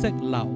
息流。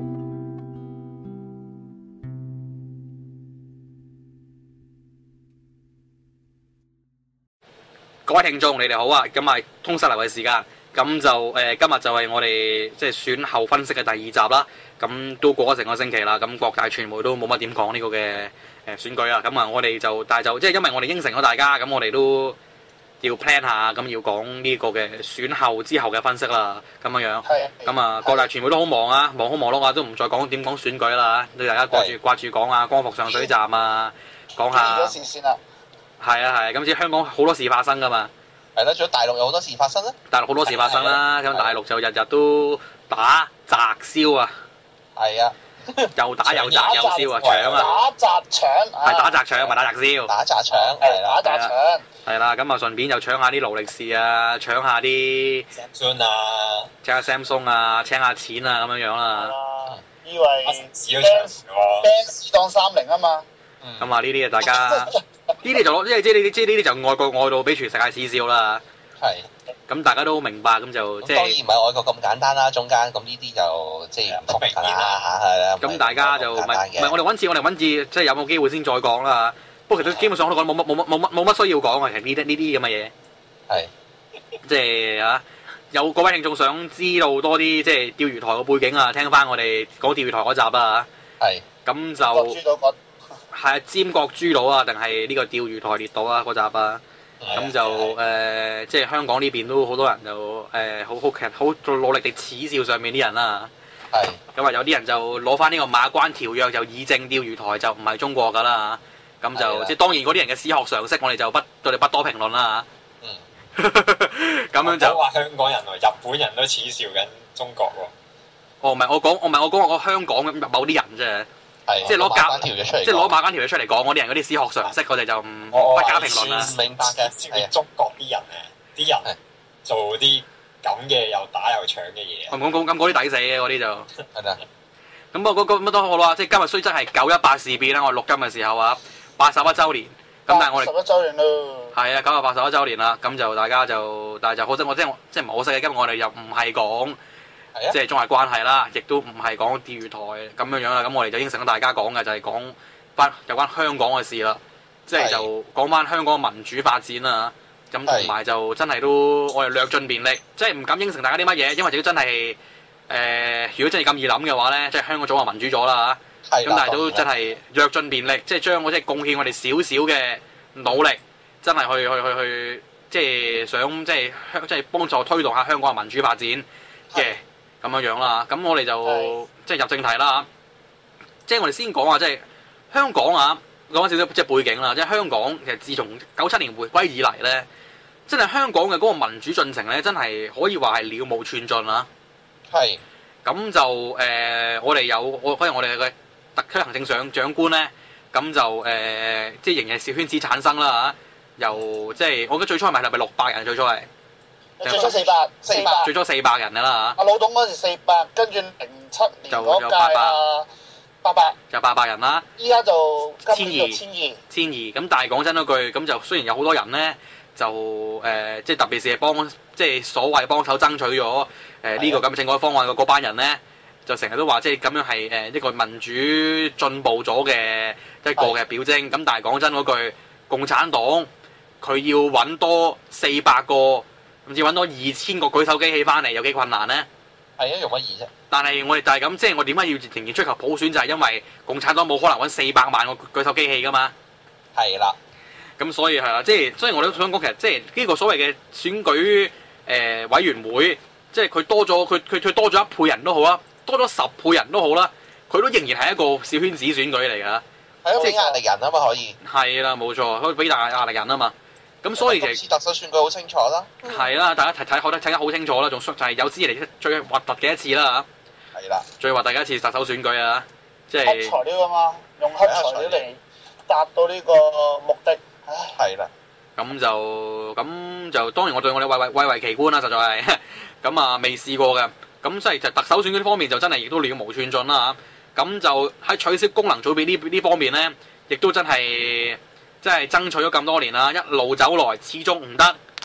各位聽眾，你哋好啊！咁啊，通識流嘅時間，咁就今日就係我哋即係選後分析嘅第二集啦。咁都過咗成個星期啦，咁各大傳媒都冇乜點講呢個嘅選舉啊。咁啊，我哋就但係就即係因為我哋應承咗大家，咁我哋都要 plan 下，咁要講呢個嘅選後之後嘅分析啦。咁樣樣，咁啊，各大傳媒都好忙啊，忙好忙碌啊，都唔再講點講選舉啦。對大家掛住講啊，光復上水站啊，講下。係啊係，咁知香港好多事發生噶嘛。 係啦，仲有大陸有好多事發生啦。 大陸好多事發生啦，咁大陸就日日都打砸燒啊。 係啊， 又打又砸又燒啊，搶啊。 打砸搶。 係打砸搶，唔係打砸燒。 打砸搶係啦， 打砸搶。 係啦，咁啊順便就搶下啲勞力士啊，搶下啲 Samsung 啊， 搶下 Samsung 啊，搶下錢啊咁樣樣啦。 以為 Benz 當30啊嘛。 咁啊呢啲啊大家呢啲就攞即係呢啲就愛國愛到俾全世界恥笑啦。 係。 咁大家都明白，咁就即係。 當然唔係愛國咁簡單啦，中間咁呢啲就即係唔同㗎啦嚇，係啦。 咁大家就唔係我哋揾次，即係有冇機會先再講啦。不過其實基本上我都講冇乜需要講啊，其實呢啲咁嘅嘢。係。即係啊，有各位聽眾想知道多啲即係釣魚台嘅背景啊，聽翻我哋講釣魚台嗰集啊。係。咁就。係啊，尖閣諸島啊，定係呢個釣魚台列島啊嗰集啊，咁就即係香港呢邊都好多人就好努力地恥笑上面啲人啦。係。咁啊，有啲人就攞翻呢個馬關條約就以證釣魚台就唔係中國㗎啦。咁就即係當然嗰啲人嘅史學常識，我哋就不多評論啦嚇。咁樣就話香港人喎，日本人都恥笑緊中國喎。 哦，唔係我講我香港嘅某啲人啫。即係攞馬關條約出嚟講，嗰啲人嗰啲史學常識，我哋就不加評論啦。 明白嘅， 係中國啲人咧，啲人做啲咁嘅又打又搶嘅嘢。 咁嗰啲抵死嘅嗰啲就係啦。咁乜都好啦，即係今日雖則係918事變啦，我錄音嘅時候啊，81週年。咁但係我哋 81週年咯。係啊，981週年啦，咁就大家就，但係就可惜我即係唔係好識嘅，今日我哋又唔係講。即係中日關係啦，亦都唔係講釣魚台咁樣樣啦。咁我哋就應承咗大家講嘅就係講翻有關香港嘅事啦。即係就講翻香港民主發展啦。咁同埋就真係都我哋略盡便力，即係唔敢應承大家啲乜嘢，因為如果真係如果真係咁易諗嘅話咧，即係香港早就民主咗啦嚇。咁但係都真係略盡便力，即係將我即係貢獻我哋少少嘅努力，真係去即係想即係幫助推動下香港嘅民主發展嘅。咁樣啦，咁我哋就即係入正題啦。即係我哋先講下，即係香港啊，講少少即係背景啦。即係香港其實自從97年回歸以嚟咧，真係香港嘅嗰個民主進程咧，真係可以話係了無寸進啦。係。咁就我哋反而我哋嘅特區行政長官咧，咁就即係仍然係小圈子產生啦嚇。由即係我覺得最初係咪600人最初係？ 最初400， 最初400人㗎啦嚇。 阿老董嗰時400，跟住07年嗰屆800， 就800人啦。 依家就 1200，咁但係講真嗰句，咁就雖然有好多人咧，就即係特別是係幫即係所謂幫手爭取咗呢個咁嘅政改方案嘅嗰班人咧，就成日都話即係咁樣係一個民主進步咗嘅一個嘅表徵。咁但係講真嗰句，共產黨佢要揾多400個。甚至揾多2000個舉手機器翻嚟，有幾困難呢？ 係啊，容乜易啫？ 但係我哋就係咁，即係我點解要仍然追求普選，就係因為共產黨冇可能揾400萬個舉手機器噶嘛。係啦。咁所以係啦，即係所以我哋都想講，其實即係呢個所謂嘅選舉委員會，即係佢多咗佢多咗1倍人都好啦，多咗10倍人都好啦，佢都仍然係一個小圈子選舉嚟㗎。 係咯，俾壓力人啊嘛，可以。 係啦，冇錯，可以俾大壓力人啊嘛。咁所以其實特首選舉好清楚啦， 係啦，大家睇得好清楚啦，仲就係有史以嚟最核突嘅一次啦嚇。係啦，最核突嘅一次特首選舉啊，即係黑材料啊嘛，用黑材料嚟達到呢個目的。 係啦， 咁就當然我對我哋蔚為奇觀啦，實在係咁啊未試過嘅。咁即係特首選舉呢方面就真係亦都了無寸進啦嚇。咁就喺取消功能組別呢方面咧，亦都真係。即係爭取咗咁多年啦，一路走來始終唔得。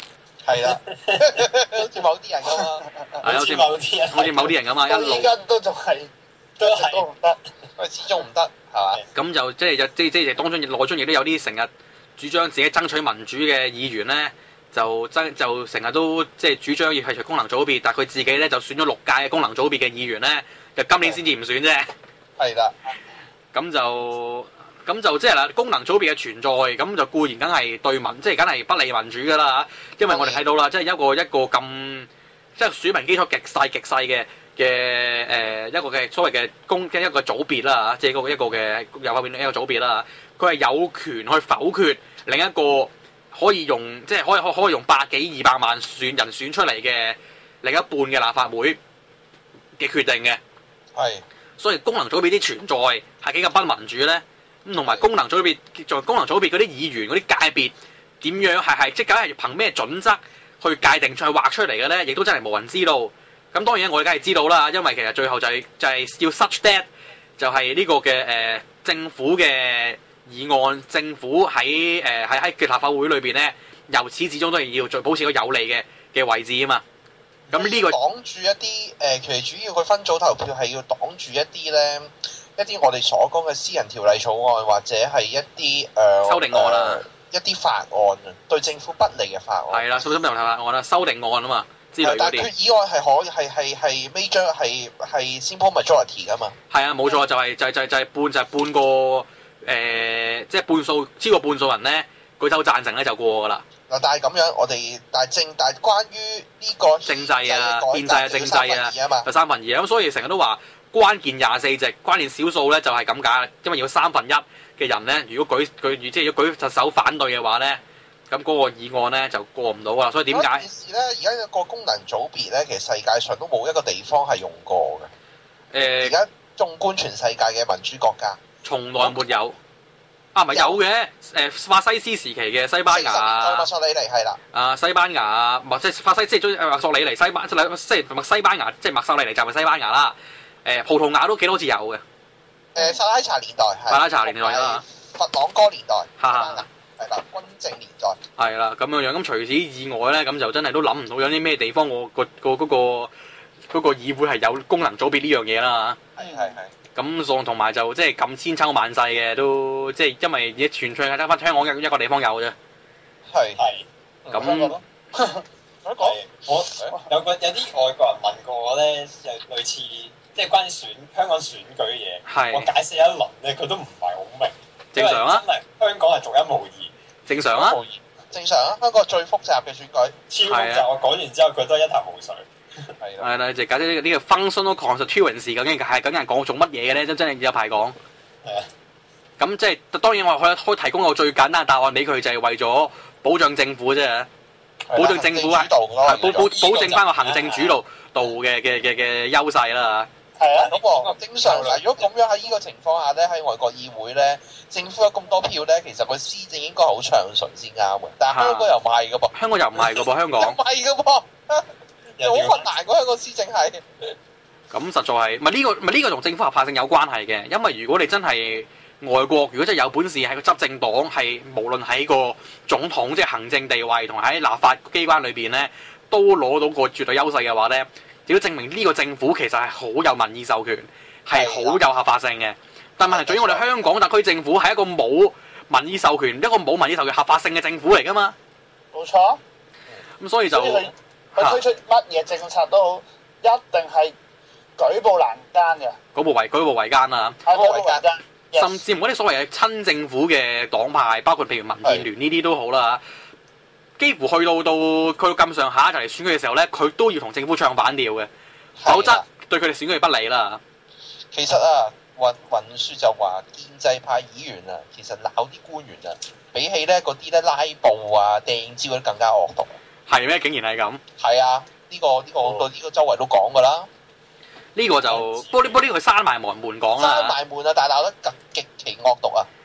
係啦，好似某啲人咁嘛， 係好似某啲人， 好似某啲人咁啊，一路到依家都仲係都係都唔得。 佢始終唔得係嘛？ 咁就即係當中內中亦都有啲成日主張自己爭取民主嘅議員咧，就成日都即係主張要係除功能組別，但係佢自己咧就選咗6屆嘅功能組別嘅議員咧，就今年先至唔選啫。 係啦， 咁就即係啦，功能組別嘅存在，咁就固然梗係對民，即係梗係不利民主㗎啦。因為我哋睇到啦，即係一個咁即係選民基礎極細嘅一個嘅所謂嘅一個組別啦，即係一個嘅有方面一個組別啦。佢係有權去否決另一個可以用即係可以用100幾200萬選出嚟嘅另一半嘅立法會嘅決定嘅。 係。 所以功能組別啲存在係幾咁不民主咧？咁同埋功能組別嗰啲議員嗰啲界別點樣係即係梗係憑咩準則去界定出去畫出嚟嘅咧？亦都真係無人知道。咁當然我哋梗係知道啦，因為其實最後就係要 such that 就係呢個嘅政府嘅議案，政府喺嘅立法會裏邊咧，由始至終都係要再保持個有利嘅位置啊嘛。咁呢個擋住一啲其實主要佢分組投票係要擋住一啲咧，一啲我哋所講嘅私人條例草案或者係一啲修訂案啦， 一啲法案啊，對政府不利嘅法案。 係啦，修訂法案啦，修訂案啊嘛之類嗰啲。 但係決議案係可以係 major 係 simple majority 噶嘛。係啊，冇錯，就係半個即係半數超過半數人咧舉手贊成咧就過㗎啦。 嗱，但係咁樣，但係關於呢個政制啊、憲制啊、政制啊，有3分2咁，所以成日都話關鍵24席，關鍵少數咧就係咁解，因為要1/3嘅人咧，如果舉手反對嘅話咧，咁嗰個議案咧就過唔到啊。所以點解？ 件事咧，而家個功能組別咧，其實世界上都冇一個地方係用過嘅。而家縱觀全世界嘅民主國家， 從來沒有。唔係有嘅，法西斯時期嘅西班牙， 墨索里尼係啦。 西班牙，即係法西即係墨索里尼西班牙，即係墨索里尼就係西班牙啦。葡萄牙都幾多次有嘅。 薩拉查年代係。薩拉查年代啦。 佛朗哥年代。 係啦， 軍政年代。 係啦，咁樣樣咁除此以外咧，咁就真係都諗唔到有啲咩地方我嗰個議會係有功能組別呢樣嘢啦。 係。 咁同埋就即係咁千秋萬世嘅都即係因為而家全世界得翻香港一個地方有啫。 係。 咁我有啲外國人問過我咧，類似即係關於香港選舉嘅嘢，我解釋一輪咧，佢都唔係好明。 正常啊， 因為香港係獨一無二。 正常啊， 正常啊，香港係最複雜嘅選舉。 超複雜，我講完之後佢都一頭霧水。 係啦，就解釋呢個 functional constituency 究竟係講做乜嘢嘅咧？真係有排講。 係啊。 咁即係當然我可以提供個最簡單嘅答案俾佢，就係為咗保障政府啫。保障政府係保證翻個行政主導嘅優勢啦。 係啊，咁正常嗱，如果咁樣喺呢個情況下咧，喺外國議會咧，政府有咁多票咧，其實佢施政應該好暢順先啱嘅。但係香港又唔係嘅噃。 香港又唔係嘅噃，香港。 又唔係嘅噃。好困難嗰香港施政係。 咁實在係，呢個同政府合法性有關係嘅，因為如果你真係外國，如果真係有本事喺個執政黨係無論喺個總統即係行政地位同埋喺立法機關裏邊咧，都攞到個絕對優勢嘅話咧，亦都證明呢個政府其實係好有民意授權，係好有合法性嘅。但問題在於我哋香港特區政府係一個冇民意授權、一個冇民意授權合法性嘅政府嚟㗎嘛。 冇錯。 咁所以就佢推出乜嘢政策都好，一定係舉步維艱嘅。舉步維艱啊！ 舉步維艱。 甚至乎嗰啲所謂嘅親政府嘅黨派，包括譬如民建聯呢啲都好啦，幾乎去到咁上下就嚟選舉嘅時候咧，佢都要同政府唱反調嘅，否則對佢哋選舉不利啦。 其實啊，雲雪就話建制派議員啊，其實鬧啲官員啊，比起咧嗰啲咧拉布啊、掟蕉嗰啲更加惡毒。 係咩？竟然係咁？ 係啊，呢個周圍都講㗎啦。 呢個就不過呢個佢閂埋門講啦。 閂埋門啊！但係鬧得極其惡毒啊！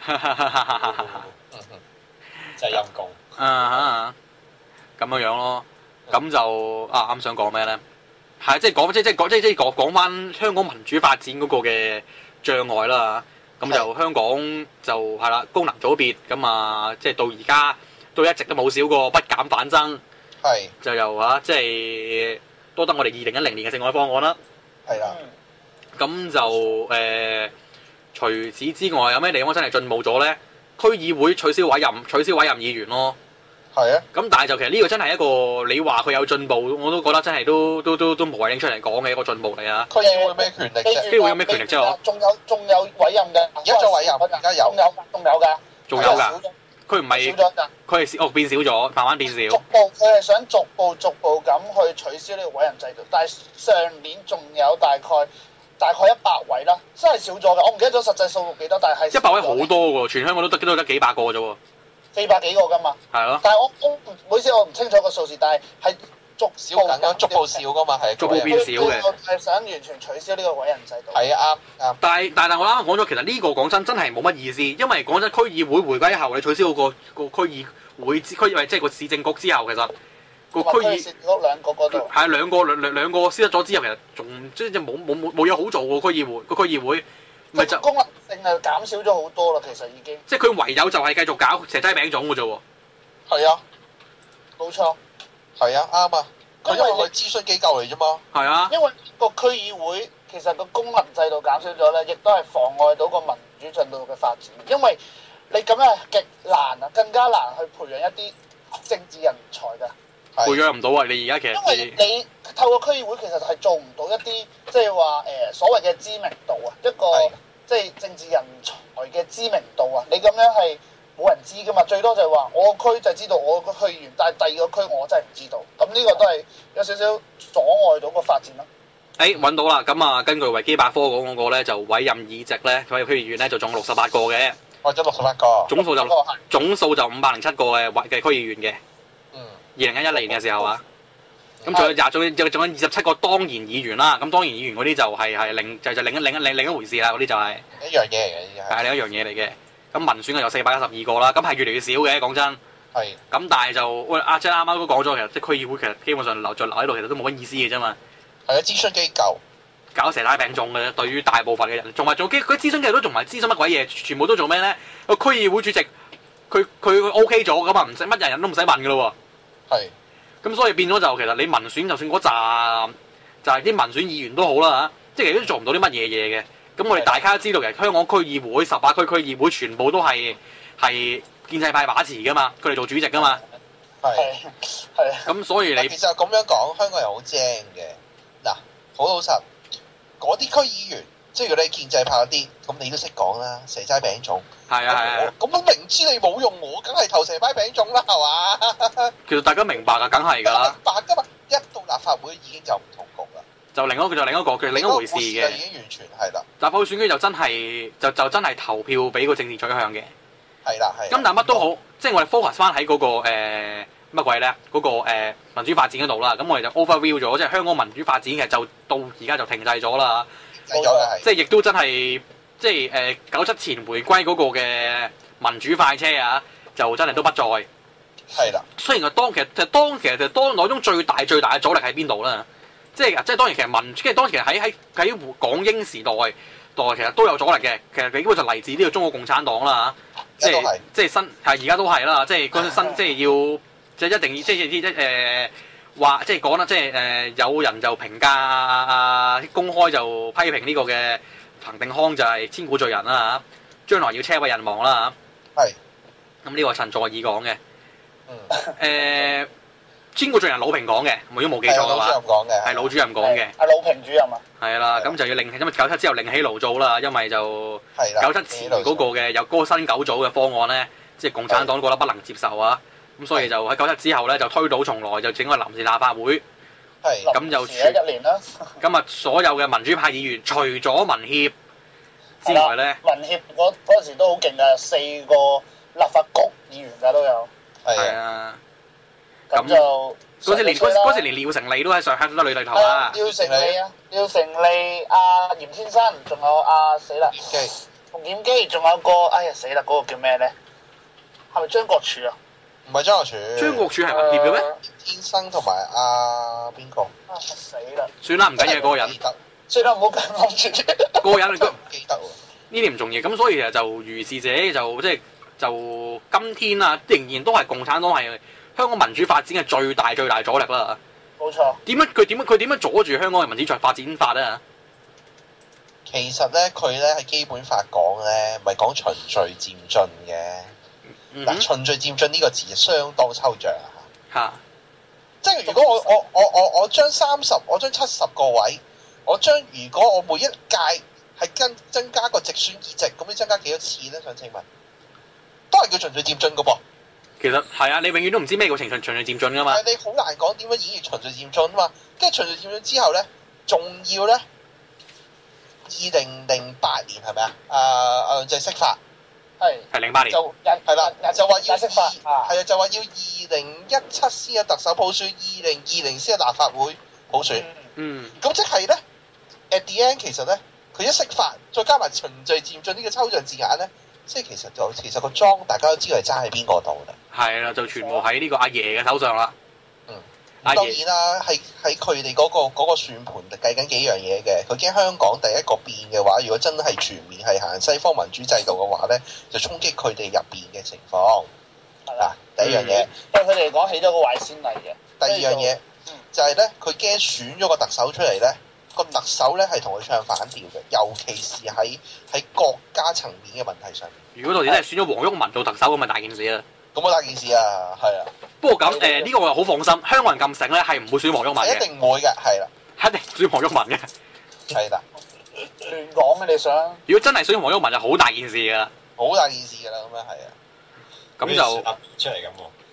真係陰公。 咁樣咯。咁就啱想講咩咧？係即係講翻香港民主發展嗰個嘅障礙啦。咁就香港就係啦，功能組別咁啊，即係到而家都一直都冇少過不減反增。 係就由即係多得我哋2010年嘅政改方案啦。 係啦。 咁就除此之外，有咩地方真係進步咗咧？區議會取消委任議員咯。 係啊。 咁但係就其實呢個真係一個你話佢有進步，我都覺得真係都無謂拎出嚟講嘅一個進步嚟啊！ 區議會有咩權力啫？ 區議會有咩權力啫？ 仲有委任嘅， 而家做委任，而家有， 仲有㗎。 佢唔係佢係變少咗，慢慢變少。 佢係想逐步咁去取消呢個委任制度，但係上年仲有大概100位啦，真係少咗㗎。我唔記得咗實際數目幾多，但係 100位好多喎，全香港都得幾百個啫喎。 400幾個㗎嘛。係咯。但係我每次我唔清楚個數字，但係逐步少㗎嘛，係逐步變少嘅。 係想完全取消呢個委任制度。 係啊，啱。 但係我啱啱講咗，其實呢個講真係冇乜意思，因為講真區議會回歸後，你取消個區議會即係個市政局之後，其實個區議兩個嗰度係兩個消失咗之後，其實仲即係冇嘢好做喎。區議會咪就功能性係減少咗好多啦，其實已經。 即係佢唯有就係繼續搞蛇齋餅粽嘅啫喎。 係啊， 冇錯。 係啊，啱啊。佢因為佢諮詢機構嚟啫嘛。 係啊。 因為個區議會其實個功能制度減少咗咧，亦都係妨礙到個民主制度嘅發展。因為你咁樣係極難啊，更加難去培養一啲政治人才㗎。 培養唔到啊！你而家其實因為你透過區議會其實係做唔到一啲即係話所謂嘅知名度啊，一個即係政治人才嘅知名度啊，你咁樣係冇人知㗎嘛，最多就係話我個區就知道我個區議員，但係第二個區我真係唔知道，咁呢個都係有少少阻礙到個發展咯。 揾到啦，咁啊根據維基百科講嗰個咧，就委任議席咧，佢區議員咧就中68個嘅， 或者68個， 總數就507個嘅區議員嘅。2011年嘅時候啊，咁仲有27個當然議員啦，咁當然議員嗰啲就係另一回事啦，嗰啲就係一樣嘢嚟嘅，依家係另一樣嘢嚟嘅。咁民選嘅有412個啦，咁係越嚟越少嘅，講真。 係。 咁但係就即係啱啱都講咗，其實即係區議會其實基本上留喺度，其實都冇乜意思嘅啫嘛。 係啊，諮詢機構搞蛇齋餅粽嘅啫，對於大部分嘅人，仲係做佢諮詢嘅都仲係諮詢乜鬼嘢，全部都做咩咧？個區議會主席佢 OK 咗咁啊，唔使乜人都唔使問噶咯喎。 係。咁所以變咗就其實你民選就算嗰紮就係啲民選議員都好啦嚇，即係其實都做唔到啲乜嘢嘢嘅。咁我哋大家都知道其實香港區議會18區區議會全部都係建制派把持噶嘛，佢哋做主席噶嘛。 係。 咁所以你其實咁樣講，香港人好精嘅。嗱，好老實，嗰啲區議員，即係如果你建制派嗰啲，咁你都識講啦，蛇齋餅粽。係啊。咁我明知你冇用，我梗係投蛇齋餅粽啦，係嘛？ 其實大家明白㗎，梗係㗎啦。 明白㗎嘛，一到立法會已經就唔同局啦。就另一回事嘅。 已經完全係啦。 立法會選舉就真係投票俾個政治取向嘅。 係啦，係。 咁但係乜都好，即係我哋 focus 翻喺嗰個乜鬼咧？嗰個民主發展嗰度啦，咁我哋就 overview 咗，即係香港民主發展其實就到而家就停滯咗啦。即係亦都真係即係97前回歸嗰個嘅民主快車啊，就真係都不在。 係啦。雖然當其實當中最大嘅阻力喺邊度咧？即係當然其實當其實喺港英時代其實都有阻力嘅。其實基本就嚟自呢個中國共產黨啦嚇。即係新而家都係啦，即係嗰新即係要。即係一定即係話即係講啦，即係有人就評價公開就批評呢個嘅彭定康就係千古罪人啦嚇，將來要車毀人亡啦嚇。係。咁呢個陳佐洱講嘅。千古罪人魯平講嘅，如果冇記錯嘅話。係老主任講嘅。 係魯平主任啊。係啦，咁就要因為97之後另起爐灶啦，因為就97前嗰個嘅有嗰個新九組嘅方案咧，即係共產黨覺得不能接受啊。咁所以就喺97之後咧，就推倒重來，就整個臨時立法會。係。咁就 1年啦。 咁啊，所有嘅民主派議員，除咗民協之外咧， 民協嗰陣時都好勁㗎，4個立法局議員㗎都有。 係啊。 咁就嗰時連廖成利都喺上香港裏頭啦。 廖成利、阿嚴先生，仲有阿死啦，馮檢基，仲有個哎呀死啦，嗰個叫咩咧？係咪張國柱啊？ 唔係張國柱， 張國柱係民協嘅咩？ 天生同埋阿邊個？ 死啦！ 算啦，唔緊要嗰個人。 算啦，唔好講住。 嗰個人佢唔記得喎。 呢啲唔重要，咁所以其實就如是者就即係就今天啊，仍然都係共產黨係香港民主發展嘅最大阻力啦。 冇錯。 佢點樣阻住香港嘅民主發展法咧？ 其實咧，佢咧喺基本法講咧，咪講循序漸進嘅。嗱，循序漸進呢個字相當抽象啊！即係如果我將70個位，如果我每一屆係增加個直選議席，咁你增加幾多次咧？想請問，都係叫循序漸進嘅噃。其實係啊，你永遠都唔知咩叫循序漸進噶嘛。 但係你好難講點樣演繹循序漸進啊嘛。跟住循序漸進之後咧，仲要咧2008年係咪啊？梁振釋法係08年就係啦，就話要就話要2017先有特首普選，2020先有立法會普選。咁即係咧 ，at the end 其實咧，佢一釋法，再加埋循序漸進呢個抽象字眼咧，即係其實個莊大家都知道係揸喺邊個度啦。係啦，就全部喺呢個阿爺嘅手上啦。當然啦，喺佢哋嗰個算盤計緊幾樣嘢嘅。佢驚香港第一個變嘅話，如果真係全面係行西方民主制度嘅話咧，就衝擊佢哋入邊嘅情況。係啦，第一樣嘢對佢哋嚟講起咗個壞先例嘅。 第二樣嘢就係咧，佢驚選咗個特首出嚟咧，個特首咧係同佢唱反調嘅，尤其是喺國家層面嘅問題上面。 如果到時真係選咗黃毓民做特首，咁咪大件事啦。 咁大件事啊，係啊。 不過咁呢個我又好放心，香港人咁醒咧，係唔會選黃毓民嘅。 一定唔會嘅，係啦。 一定選黃毓民嘅。係啦。 亂講嘅你想？ 如果真係選黃毓民，就好大件事㗎啦。 好大件事㗎啦，咁樣係啊。 咁就出嚟咁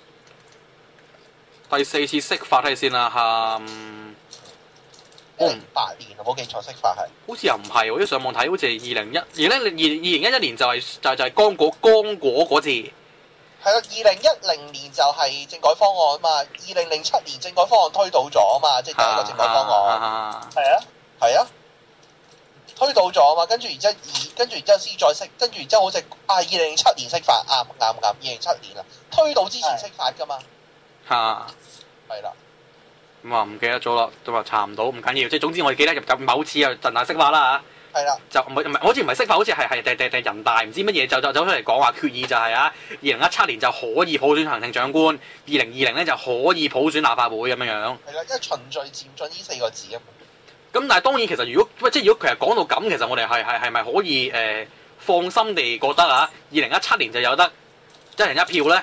喎。第4次釋法睇先啦，8 年啊，冇記錯釋法係。 好似又唔係，我一上網睇，好似係2011年就係剛果嗰次。 係啦，2010年就係政改方案啊嘛，2007年政改方案推倒咗啊嘛，即係第一個政改方案。係啊，推倒咗啊嘛，跟住然之後先再釋，跟住然之後好似2007年釋法，啱，2007年啊，推倒之前釋法噶嘛。係啦。 咁啊唔記得咗啦，都話查唔到，唔緊要，即係總之我哋記得入某次啊人大釋法啦嚇。係啦。就唔係，好似唔係釋法，好似係人大唔知乜嘢就走出嚟講話決議就係2017年就可以普選行政長官，2020咧就可以普選立法會咁樣樣。係啦， 因為循序漸進呢4個字啊。 咁但係當然其實如果其實講到咁，其實我哋係咪可以放心地覺得2017年就有得一人一票咧？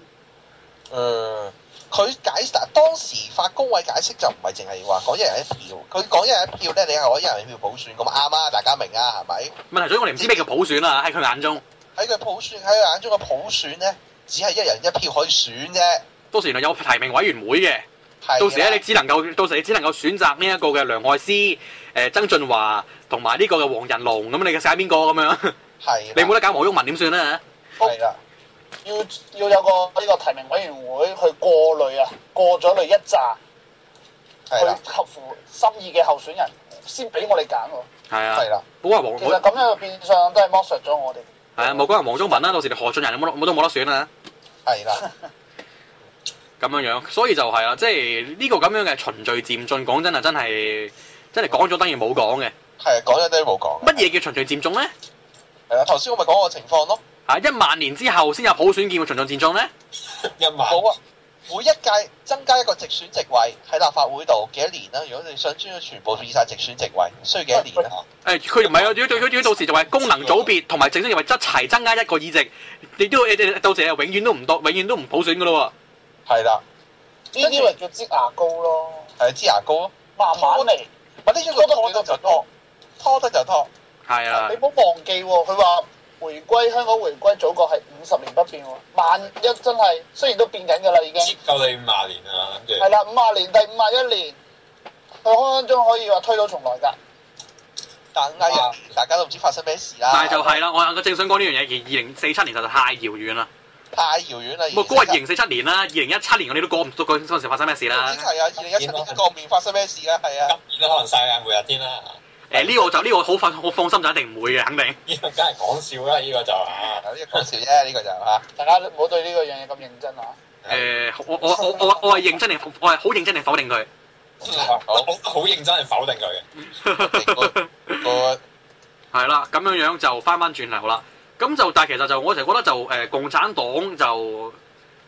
佢當時法工委解釋就唔係淨係話講一人一票，佢講一人一票咧，你係可以一人一票普選，咁啱啊，大家明啊，係咪？問題在於我哋唔知咩叫普選啊，喺佢眼中。喺佢眼中嘅普選咧，只係一人一票可以選啫。到時原來有提名委員會嘅，到時咧你只能夠選擇呢一個嘅梁愛詩、曾俊華同埋呢個嘅黃仁龍，咁你嘅揀邊個咁樣？係。你冇得揀黃毓民點算咧？係啦。 要有個呢個提名委員會去過咗濾一紮，去合乎心意嘅候選人，先俾我哋揀喎。係啊，係啦。其實咁樣變相都係剝削咗我哋。 係啊，冇講人黃毓民啦，到時你何俊仁冇得選啊。係啦。咁樣，所以就係啦，即係呢個咁樣嘅循序漸進，講真啊，真係講咗等於冇講嘅。係啊，講咗等於冇講。乜嘢叫循序漸進咧？係啊，頭先我咪講個情況咯。1萬年之後先有普選，叫循序漸進咧？1萬。好啊，每一屆增加一個直選席位喺立法會度幾多年啦？如果你想將全部變曬直選席位，需要幾多年咧？佢唔係啊，佢到時就係功能組別同埋正式席位一齊增加一個議席，你都到時係永遠都唔普選噶咯喎。係啦， 呢啲咪叫擠牙膏咯。 係擠牙膏咯， 慢慢嚟。 咪呢個拖得就拖，拖得就拖。係啊。你唔好忘記喎，佢話。香港回歸祖國係50年不變喎，萬一真係雖然都變緊㗎啦已經， 接夠你50年啊，跟住係啦50年第51年，佢分分鐘可以話推倒重來㗎。 但係大家都唔知發生咩事啦。 但係就係啦，我正想講呢樣嘢，而2047年實在太遙遠啦。太遙遠啦！嗰個係2047年啦，2017年我哋都過唔到嗰陣時發生咩事啦。 係啊，2017年過唔到發生咩事啊？係啊。 今年都可能曬眼每日天啦。 呢個好放心就一定唔會嘅，肯定。 呢個梗係講笑啦，呢個就呢個講笑啫，呢個就大家唔好對呢個樣嘢咁認真嚇。 我係認真定我係好認真定否定佢？ 好認真係否定佢嘅。 係啦，咁樣就翻轉頭啦。咁就但係其實就我成日覺得就共產黨就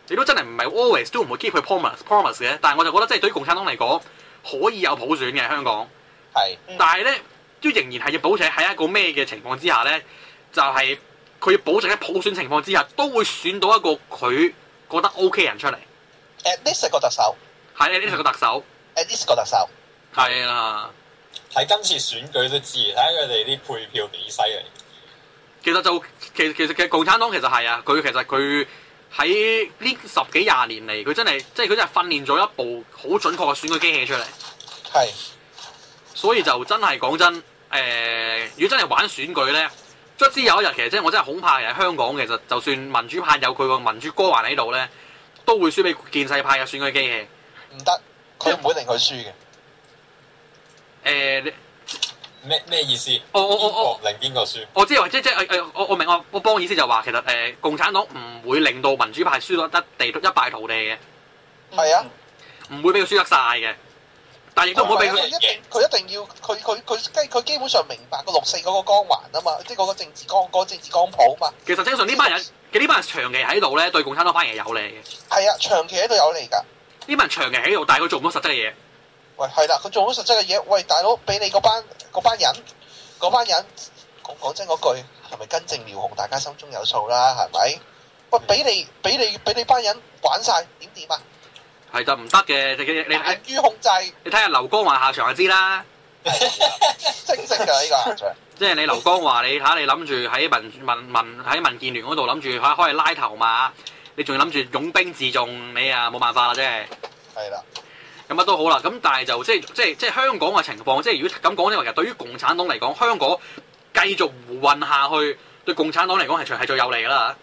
你都真係唔係 always 都唔會 keep 佢 promise 嘅。但係我就覺得即係對於共產黨嚟講，可以有普選嘅香港。 係。 但係咧，都仍然係要保持喺一個咩嘅情況之下咧，就係、佢要保證喺普選情況之下，都會選到一個佢覺得 OK 人出嚟。 At least 個特首。 係 at least 個特首。 At least 個特首。 係啦。 睇今次選舉都知，睇下佢哋啲配票幾犀利。 其實共產黨其實係啊，佢喺呢10幾20年嚟，佢真係訓練咗一部好準確嘅選舉機器出嚟。 係。 所以就真係講真，如果真係玩選舉咧，卒之有一日其實真係我真係恐怕，其實香港其實就算民主派有佢個民主光環喺度咧，都會輸俾建制派嘅選舉機器。 唔得，佢唔會令佢輸嘅。 咩意思？ 我令邊個輸？ 我知即我明我幫意思就話其實共產黨唔會令到民主派輸得一敗塗地嘅。 係啊， 唔會俾佢輸得晒嘅。但亦都唔好俾佢。 佢一定要佢基本上明白個6.4嗰個光環啊嘛，即係嗰個政治光譜啊嘛。 其實正常呢班人長期喺度咧，對共產黨反而係有利嘅。係啊，長期喺度有利㗎。呢班人長期喺度，但係佢做唔到實質嘅嘢。 喂，係啦，佢做唔到實質嘅嘢。喂，大佬，俾你嗰班人講真嗰句，係咪根正苗紅？大家心中有數啦，係咪？喂，俾你班人玩晒，點啊？係就唔得嘅，你難於控制。你睇下劉江華下場就知啦，清晰㗎呢個下場。即係你劉江華，你睇下你諗住喺民建聯嗰度諗住開拉頭馬，你仲要諗住擁兵自重，你啊冇辦法啦，真係。係啦。咁乜都好啦，咁但係就即係香港嘅情況，即係如果咁講，即係其實對於共產黨嚟講，香港繼續胡混下去，對共產黨嚟講係最有利㗎啦。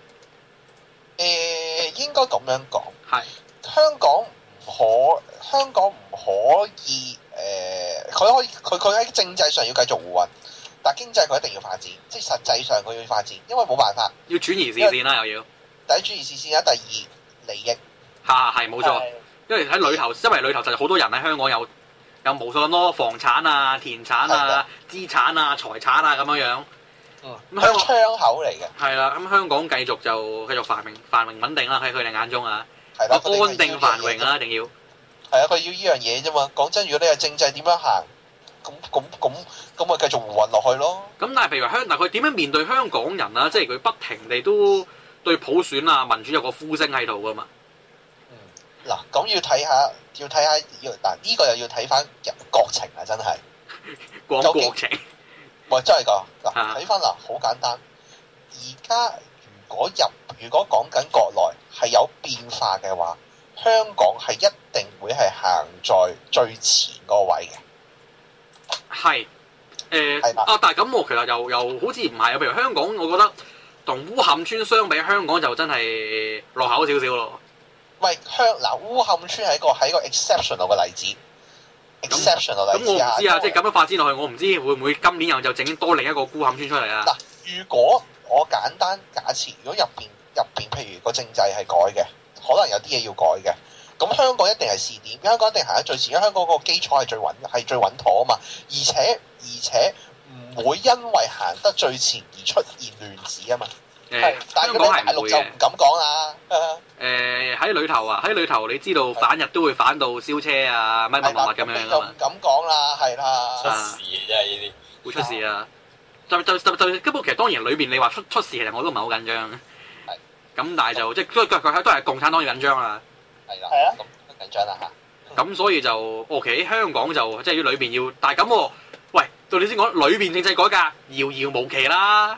應該咁樣講。係。香港唔可以佢喺政制上要繼續互運，但經濟佢一定要發展，即係實際上佢要發展，因為冇辦法。要轉移視線啦，又要。第一轉移視線啦，第二利益。係冇錯，因為喺裏頭就好多人喺香港有無數咁多房產啊、田產啊、資產啊、財產啊咁樣樣。咁香港窗口嚟嘅。係啦，咁香港繼續繁榮穩定啦，喺佢哋眼中啊。係啦，安定繁榮啦，一定要。係啊，佢要依樣嘢啫嘛。講真，如果你係政制點樣行，咁咪繼續胡混落去咯。咁但係譬如話佢點樣面對香港人啊？即係佢不停地都對普選啊、民主有個呼聲喺度噶嘛。嗱，咁要睇下，嗱呢個又要睇翻入國情啊！真係講國情，喂，真係㗎。嗱，睇翻嗱，好簡單。而家如果講緊國內係有變化嘅話，香港係一定會係行在最前個位嘅。係，但係咁我其實又好似唔係啊。譬如香港，我覺得同烏坎村相比，香港就真係落後少少咯。喂，烏坎村係一個 exceptional 嘅例子。exceptional 例子啊！咁我唔知啊，即係咁樣發展落去，我唔知會唔會今年又就整多另一個烏坎村出嚟啊？嗱，如果我簡單假設，如果入邊譬如個政制係改嘅，可能有啲嘢要改嘅，咁香港一定係試點，香港一定行得最前，因為香港個基礎係最穩妥啊嘛，而且唔會因為行得最前而出現亂子啊嘛。但係香港係大陸就唔敢講啦。喺裏頭你知道反日都會反到燒車啊，乜咁樣㗎嘛。就唔敢講啦，係啦。出事嘅真係呢啲，會出事啊！就根本其實當然裏邊你話出事，其實我都唔係好緊張。係。咁但係就即係佢都係共產黨要緊張啦。係啦。係啊。咁緊張啦嚇。咁所以就 OK，香港就即係要裏邊要，但係咁喎，喂，到你先講裏邊政制改革遙遙無期啦。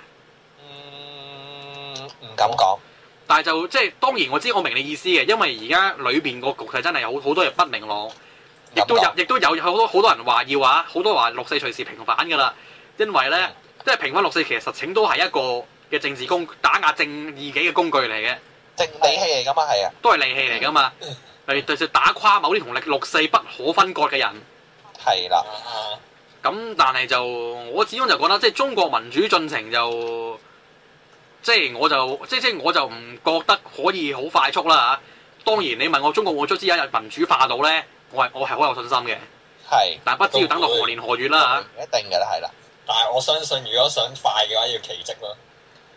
唔敢講。但係就即係當然我明你意思嘅，因為而家裏邊個局勢真係好多嘢不明朗，亦都有好多人話要啊，好多話6.4隨時平反㗎啦，因為咧。即係平反6.4，其實實情都係一個嘅政治打壓正義己嘅工具嚟嘅，利器嚟噶嘛，係啊，都係利器嚟噶嘛，就打垮某啲同6.4不可分割嘅人，係啦。咁但係就我始終就覺得，即係中國民主進程就，即係我就唔覺得可以好快速啦嚇。當然你問我中國會卒之有一日民主化到咧，我係好有信心嘅，係，但係不知要等到何年何月啦嚇。一定嘅啦，係啦。但係我相信，如果想快嘅話，要奇蹟咯。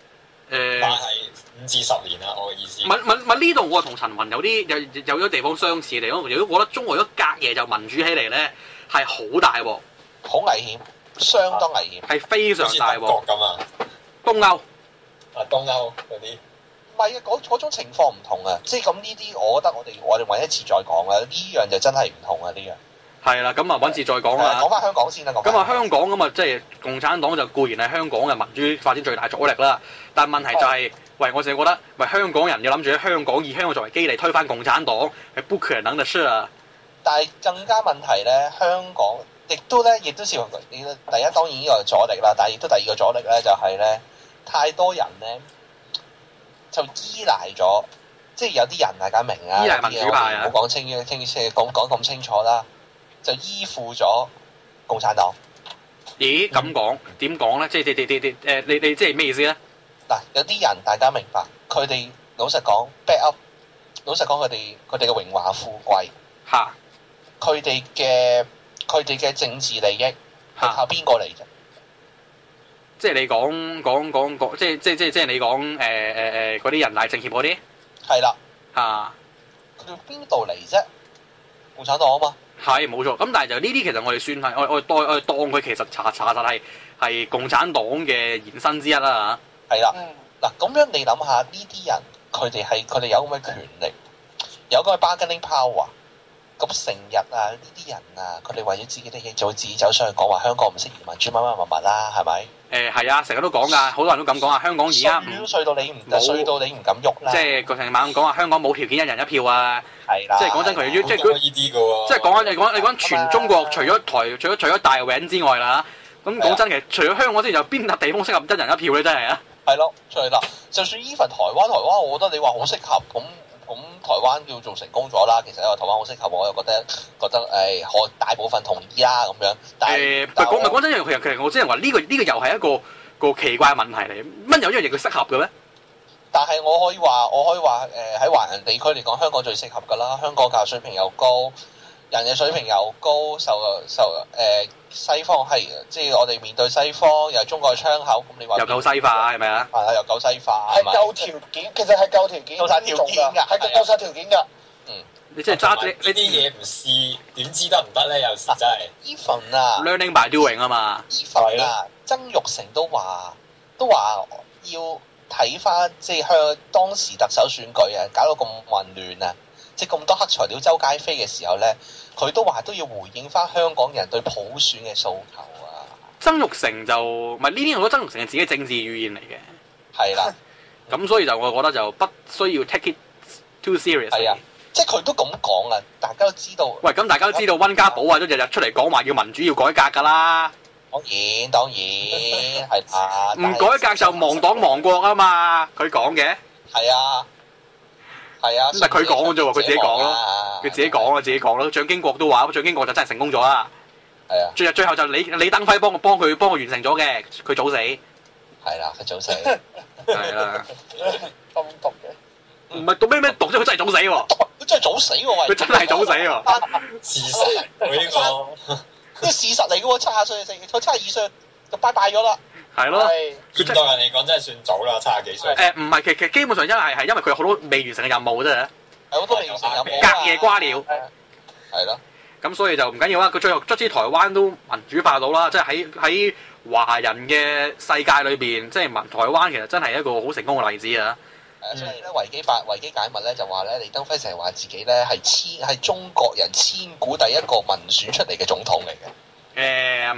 但係5至10年啦，我嘅意思。 呢度我同陳雲有啲地方相似嘅地方，如果覺得中國如果隔夜就民主起嚟咧，係好大鑊， 好危險，相當危險， 係非常大鑊。 咁啊， 東歐東歐嗰啲。 唔係啊，嗰種情況唔同啊，即係咁呢啲，我覺得我哋揾一次再講啦。呢樣就真係唔同啊，呢樣。 係啦，咁啊揾次再講啦。 講翻香港先啦。 咁啊香港咁啊，即係共產黨就固然係香港嘅民主發展最大阻力啦。但係問題就係，喂，我成日覺得，喂，香港人要諗住喺香港以香港作為基地推翻共產黨，係不可能嘅事啊。 但係更加問題咧，香港亦都涉及第一當然呢個阻力啦，但係亦都第二個阻力咧就係咧，太多人咧。就依賴咗，即係有啲人大家明啊， 依賴民主派啊， 唔好講講咁清楚啦，就依附咗共產黨。 咦？咁講點講咧？即係你即係咩意思咧？ 嗱，有啲人大家明白，佢哋老實講 back up， 老實講佢哋嘅榮華富貴嚇， 佢哋嘅政治利益係靠邊個嚟啫？ 即係你講，即係你講嗰啲人大政協嗰啲，係啦嚇， 佢哋邊度嚟啫？共產黨啊嘛， 係冇錯。咁但係就呢啲其實我哋算係我當佢其實查實係共產黨嘅延伸之一啦嚇。 係啦，嗱咁樣你諗下呢啲人，佢哋有咁嘅權力，有咁嘅 bargaining power。咁成日啊，呢啲人啊，佢哋為咗自己利益，就會自己走上去講話香港唔適宜民主乜啦，係咪？ 係啊，成日都講㗎，好多人都咁講啊。香港而家衰到你唔敢喐啦。 即係個成晚咁講話，香港冇條件一人一票啊。 係啦。 即係講真，佢即係佢即係你講全中國除咗大陸之外啦，咁講真，其實除咗香港之外，有邊笪地方適合一人一票咧？真係啊。 係咯，所以嗱，就算 even 台灣，我覺得你話好適合咁台灣叫做成功咗啦，其實因為台灣好適合，我又覺得我大部分同意啦咁樣。但係講真，其實我真係話呢個又係一個奇怪嘅問題嚟。乜有一樣嘢佢適合嘅咩？ 但係我可以話喺華人地區嚟講，香港最適合㗎啦。香港教育水平又高，人嘅水平又高，西方係即係我哋面對西方又係中國嘅窗口，咁你話又夠西化係咪啊？ 係啊，又夠西化， 係夠條件，其實係夠條件， 夠晒條件㗎， 係夠晒條件㗎。 你即係揸呢啲嘢唔試，點知得唔得咧？有時真係。 Even 啊 ，learning by doing 啊嘛。 Even 啊，曾鈺成都話要睇翻即係當時特首選舉啊，搞到咁混亂啊，即係咁多黑材料周街飛嘅時候咧。佢都話都要回應翻香港人對普選嘅訴求啊！ 曾鈺成就唔係呢啲，我覺得曾鈺成係自己政治語言嚟嘅。 係啦， 咁所以就我覺得就不需要 take it too serious。係啊， 即係佢都咁講啊！大家都知道。 喂，咁大家都知道溫家寶啊，都日日出嚟講話要民主要改革㗎啦。 當然係啊！ 唔改革就亡黨亡國啊嘛！佢講嘅。係啊。係啊，咁但係佢講嘅啫喎，佢自己講咯，佢自己講咯。蔣經國都話，蔣經國就真係成功咗啦。係啊，最後就李登輝幫佢完成咗嘅，佢早死。係啦，佢早死。係啦。咁毒嘅？唔係讀咩讀啫，佢真係早死喎。佢真係早死喎，喂！佢真係早死喎。事實呢個，呢個事實嚟嘅喎，70歲佢72歲就拜拜咗啦。係咯， 現代人嚟講真係算早啦，70幾歲。 唔係，其實基本上係因為佢有好多未完成嘅任務啫。係好多未完成任務。隔夜瓜了。係咯。咁所以就唔緊要啦。佢最後卒之台灣都民主化到啦，即係喺華人嘅世界裏邊，即係台灣其實真係一個好成功嘅例子啊。所以咧維基解密咧就話咧，李登輝成日話自己咧係中國人千古第一個民選出嚟嘅總統嚟嘅。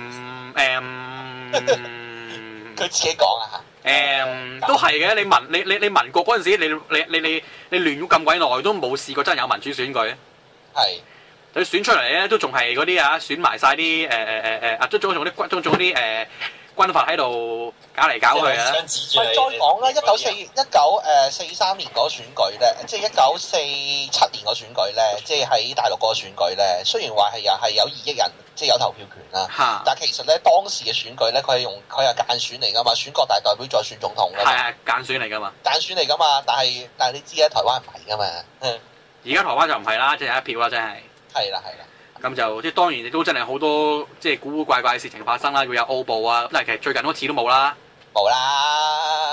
佢自己講啊嚇，都係嘅。你民國嗰陣時，你亂咗咁鬼耐，都冇試過真係有民主選舉。係，佢選出嚟咧，都仲係嗰啲選埋晒啲都仲啲軍閥喺度搞嚟搞去啊！再講啦，1943年嗰個選舉咧，即係1947年嗰個選舉咧，即係喺大陸嗰個選舉咧，雖然話係有2億人即係有投票權啦，但係其實咧當時嘅選舉咧，佢係間選嚟噶嘛，選國大代表再選總統㗎嘛。係間選嚟㗎嘛。間選嚟㗎嘛，但係你知咧，台灣唔係㗎嘛。而家台灣就唔係啦，即係一票啦，真係。係啦。咁就即係當然亦都真係好多即係古古怪怪嘅事情發生啦，會有奧步啊，咁但係其實最近嗰次都冇啦。冇啦，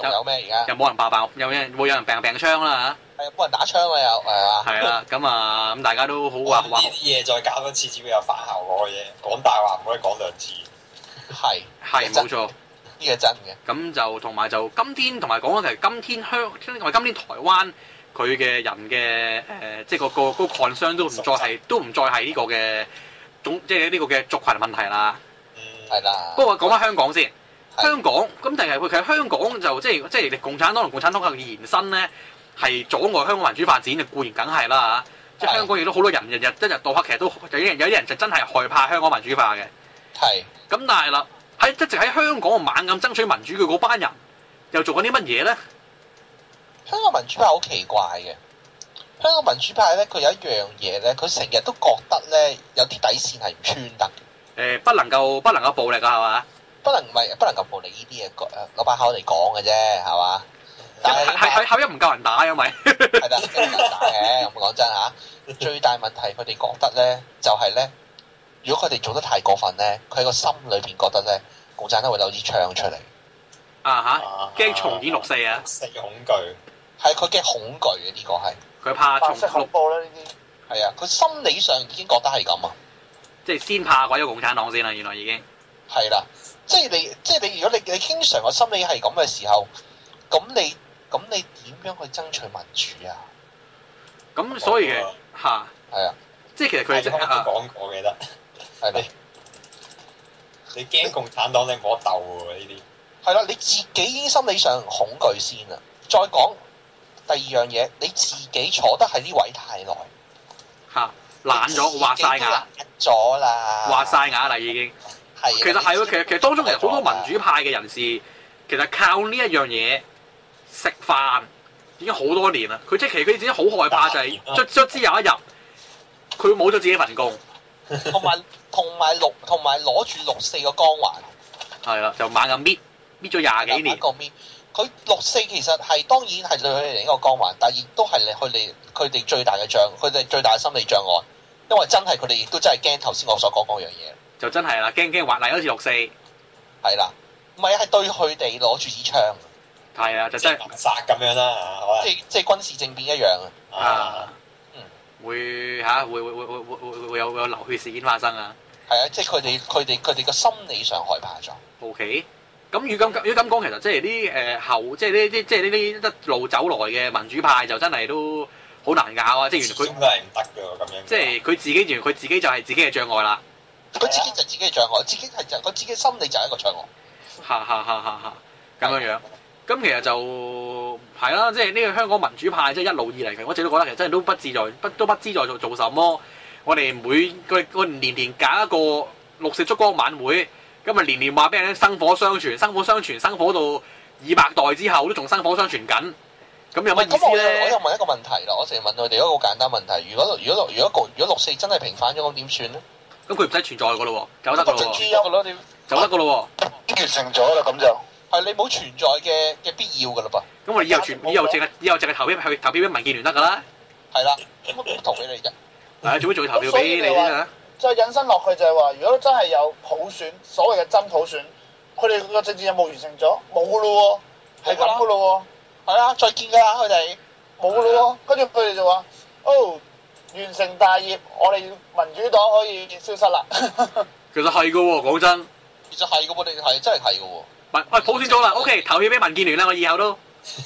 仲有咩而家？ 又冇人爆，冇人病槍啦嚇。係冇人打槍啊又係啊。 係啦，咁大家都好話呢啲嘢再搞多次，只會有反效果嘅嘢。講大話唔可以講兩次。 係冇錯， 呢個真嘅。 咁就同埋就今天同埋講緊其實今天台灣佢嘅人嘅即係個 concern 都唔再係呢個嘅即係呢個嘅族群問題啦。 係啦。 不過講翻香港先，香港咁但係其實香港就即係你共產黨同共產黨嘅延伸咧，係阻礙香港民主發展嘅固然梗係啦嚇。即係香港亦都好多人日日一日到黑，其實都有啲人就真係害怕香港民主化嘅。 係。咁但係啦，一直喺香港猛咁爭取民主嘅嗰班人，又做緊啲乜嘢咧？ 香港民主派好奇怪嘅。香港民主派咧，佢有一樣嘢咧，佢成日都覺得咧有啲底線係唔穿得嘅。 不能夠暴力啊，係嘛？ 不能夠暴力呢啲嘢，攞把口嚟講嘅啫，係嘛？但係後一唔夠人打，因為係啦，唔夠人打嘅。咁講真嚇，最大問題佢哋覺得咧，就係咧，如果佢哋做得太過分咧，佢喺個心裏邊覺得咧，共產黨會攞支槍出嚟。 驚重演六四啊！ 四恐懼係佢嘅恐懼嘅呢個係。 佢怕白色恐怖啦呢啲。 係啊，佢心理上已經覺得係咁啊。 即係先怕鬼咗共產黨先啦，原來已經。 係啦，即係你，如果你經常個心理係咁嘅時候，咁你點樣去爭取民主啊？ 咁所以嚇係啊， 即係其實佢哋都講過，我記得係咪？ 你驚共產黨你冇得鬥喎呢啲。 係啦，你自己已經心理上恐懼先啦。再講第二樣嘢，你自己坐得喺呢位太耐嚇懶咗，滑晒牙咗啦， 滑晒牙啦已經。係其實係喎，其實當中其實好多民主派嘅人士，其實靠呢一樣嘢食飯已經好多年啦。佢即係其實佢自己好害怕就係卒之有一日佢冇咗自己份工， 同埋攞住六四個光環。 係啦，就猛咁搣咗廿幾年。 佢六四其實係當然係對佢哋一個光環，但係亦都係佢哋最大嘅佢哋最大嘅心理障礙，因為真係佢哋亦都真係驚頭先我所講嗰樣嘢。 就真係啦，驚滑嚟好似六四。 係啦，唔係係對佢哋攞住支槍。 係啊，就真係殺咁樣啦， 即係軍事政變一樣啊。 會有流血事件發生啊。 係啊，即係佢哋個心理上害怕咗。 OK。咁如果咁講，其實即係啲即係呢啲一路走來嘅民主派就真係都好難搞啊！即係原來佢都係唔得嘅咁樣。 即係佢自己原來佢自己就係自己嘅障礙啦。 佢自己就自己嘅障礙，佢自己心理就係一個障礙。 咁樣。咁其實就係啦，即係呢個香港民主派即係一路以嚟，其實我一直都覺得其實真係都不知在做什麼。我哋年搞一個六四燭光晚會。咁啊，年話俾人生火相傳，生火到200代之後都仲生火相傳緊，咁有乜意思咧？ 我又問一個問題啦，我成日問佢哋一個好簡單問題：如果六四真係平反咗，咁點算咧？ 咁佢唔使存在噶咯喎，走得噶咯喎，走得噶咯喎， 完成咗啦，咁就係你冇存在嘅必要噶啦噃。 咁我哋以後淨係投票俾民建聯得噶啦。 係啦，咁我投俾你啫。 係做乜仲要投票俾你啫？ 再引申落去就係話，如果真係有普選，所謂嘅真普選，佢哋個政治任務完成咗，冇噶咯喎，係咁噶咯喎， 係啊，再見㗎啦，佢哋冇噶咯喎，跟住佢哋就話，完成大業，我哋民主黨可以消失啦。 其實係噶喎，講真， 其實係噶喎，你係真係係噶喎。 喂，普選咗啦 ，OK， 投票俾民建聯啦，我以後都。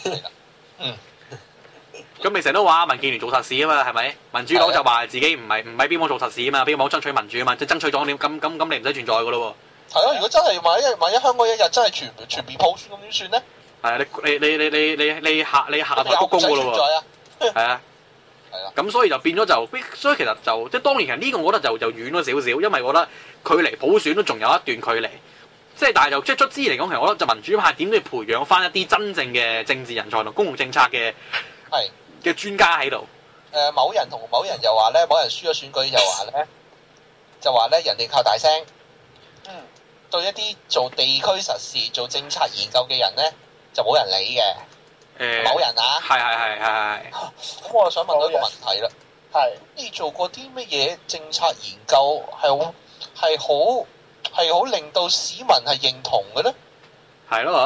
咁你成日都話民建聯做實事啊嘛，係咪？民主黨就話自己唔係邊幫做實事啊嘛，邊幫爭取民主啊嘛，即係爭取咗點咁你唔使存在噶咯喎。 係啊，如果真係萬一香港一日真係全面普選咁點算咧？ 係啊，你下台鞠躬噶咯喎。係啊。係啦。咁所以就變咗所以其實就即係當然其實呢個我覺得就遠咗少少，因為我覺得距離普選都仲有一段距離。即係但係就即係卒之嚟講，其實我覺得就民主派點都要培養翻一啲真正嘅政治人才同公共政策嘅專家喺度。 某人同某人又話咧，某人輸咗選舉就話咧，人哋靠大聲。對一啲做地區實事、做政策研究嘅人咧，就冇人理嘅。某人啊。係。咁我就想問到一個問題啦。 係。 你做過啲乜嘢政策研究係好令到市民係認同嘅咧？ 係咯。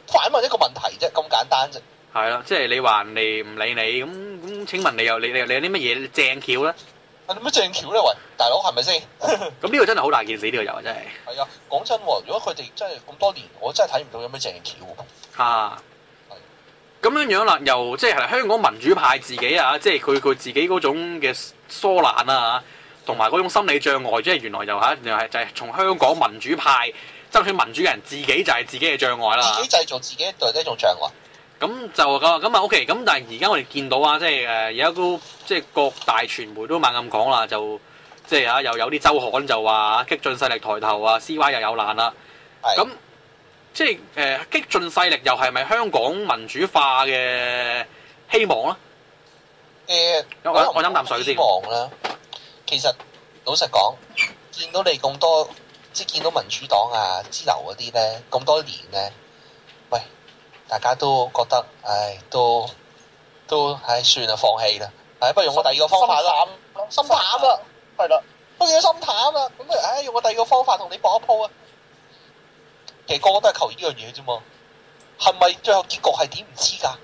反問一個問題啫，咁簡單啫。 係啦，即係你話人哋唔理你咁，請問你有啲乜嘢正橋咧？ 有乜正橋咧？喂，大佬係咪先？ 咁呢個真係好大件事，呢個又真係。 係啊，講真喎，如果佢哋真係咁多年，我真係睇唔到有咩正橋喎。 啊，咁樣啦，又即係香港民主派自己啊，即係佢自己嗰種嘅疏懶啊，同埋嗰種心理障礙，即係原來又係就係從香港民主派爭取民主嘅人自己就係自己嘅障礙啦。 自己製造自己對呢種障礙。 咁就咁啊 OK，咁但係而家我哋見到啊，即係而家都即係各大傳媒都猛咁講啦，就即係又有啲週刊就話激進勢力抬頭啊 ，CY 又有難啦。咁即係激進勢力又係咪香港民主化嘅希望咧？我飲啖水先。 希望啦，其實老實講，見到你咁多，即係見到民主黨啊、支流嗰啲咧，咁多年咧，喂。大家都覺得，都算啦，放棄啦，不如用我第二個方法啦，心淡啦，係啦，不如心淡啦，咁用我第二個方法同你搏一鋪啊！其實個個都係求呢樣嘢啫嘛，係咪最後結局係點唔知㗎？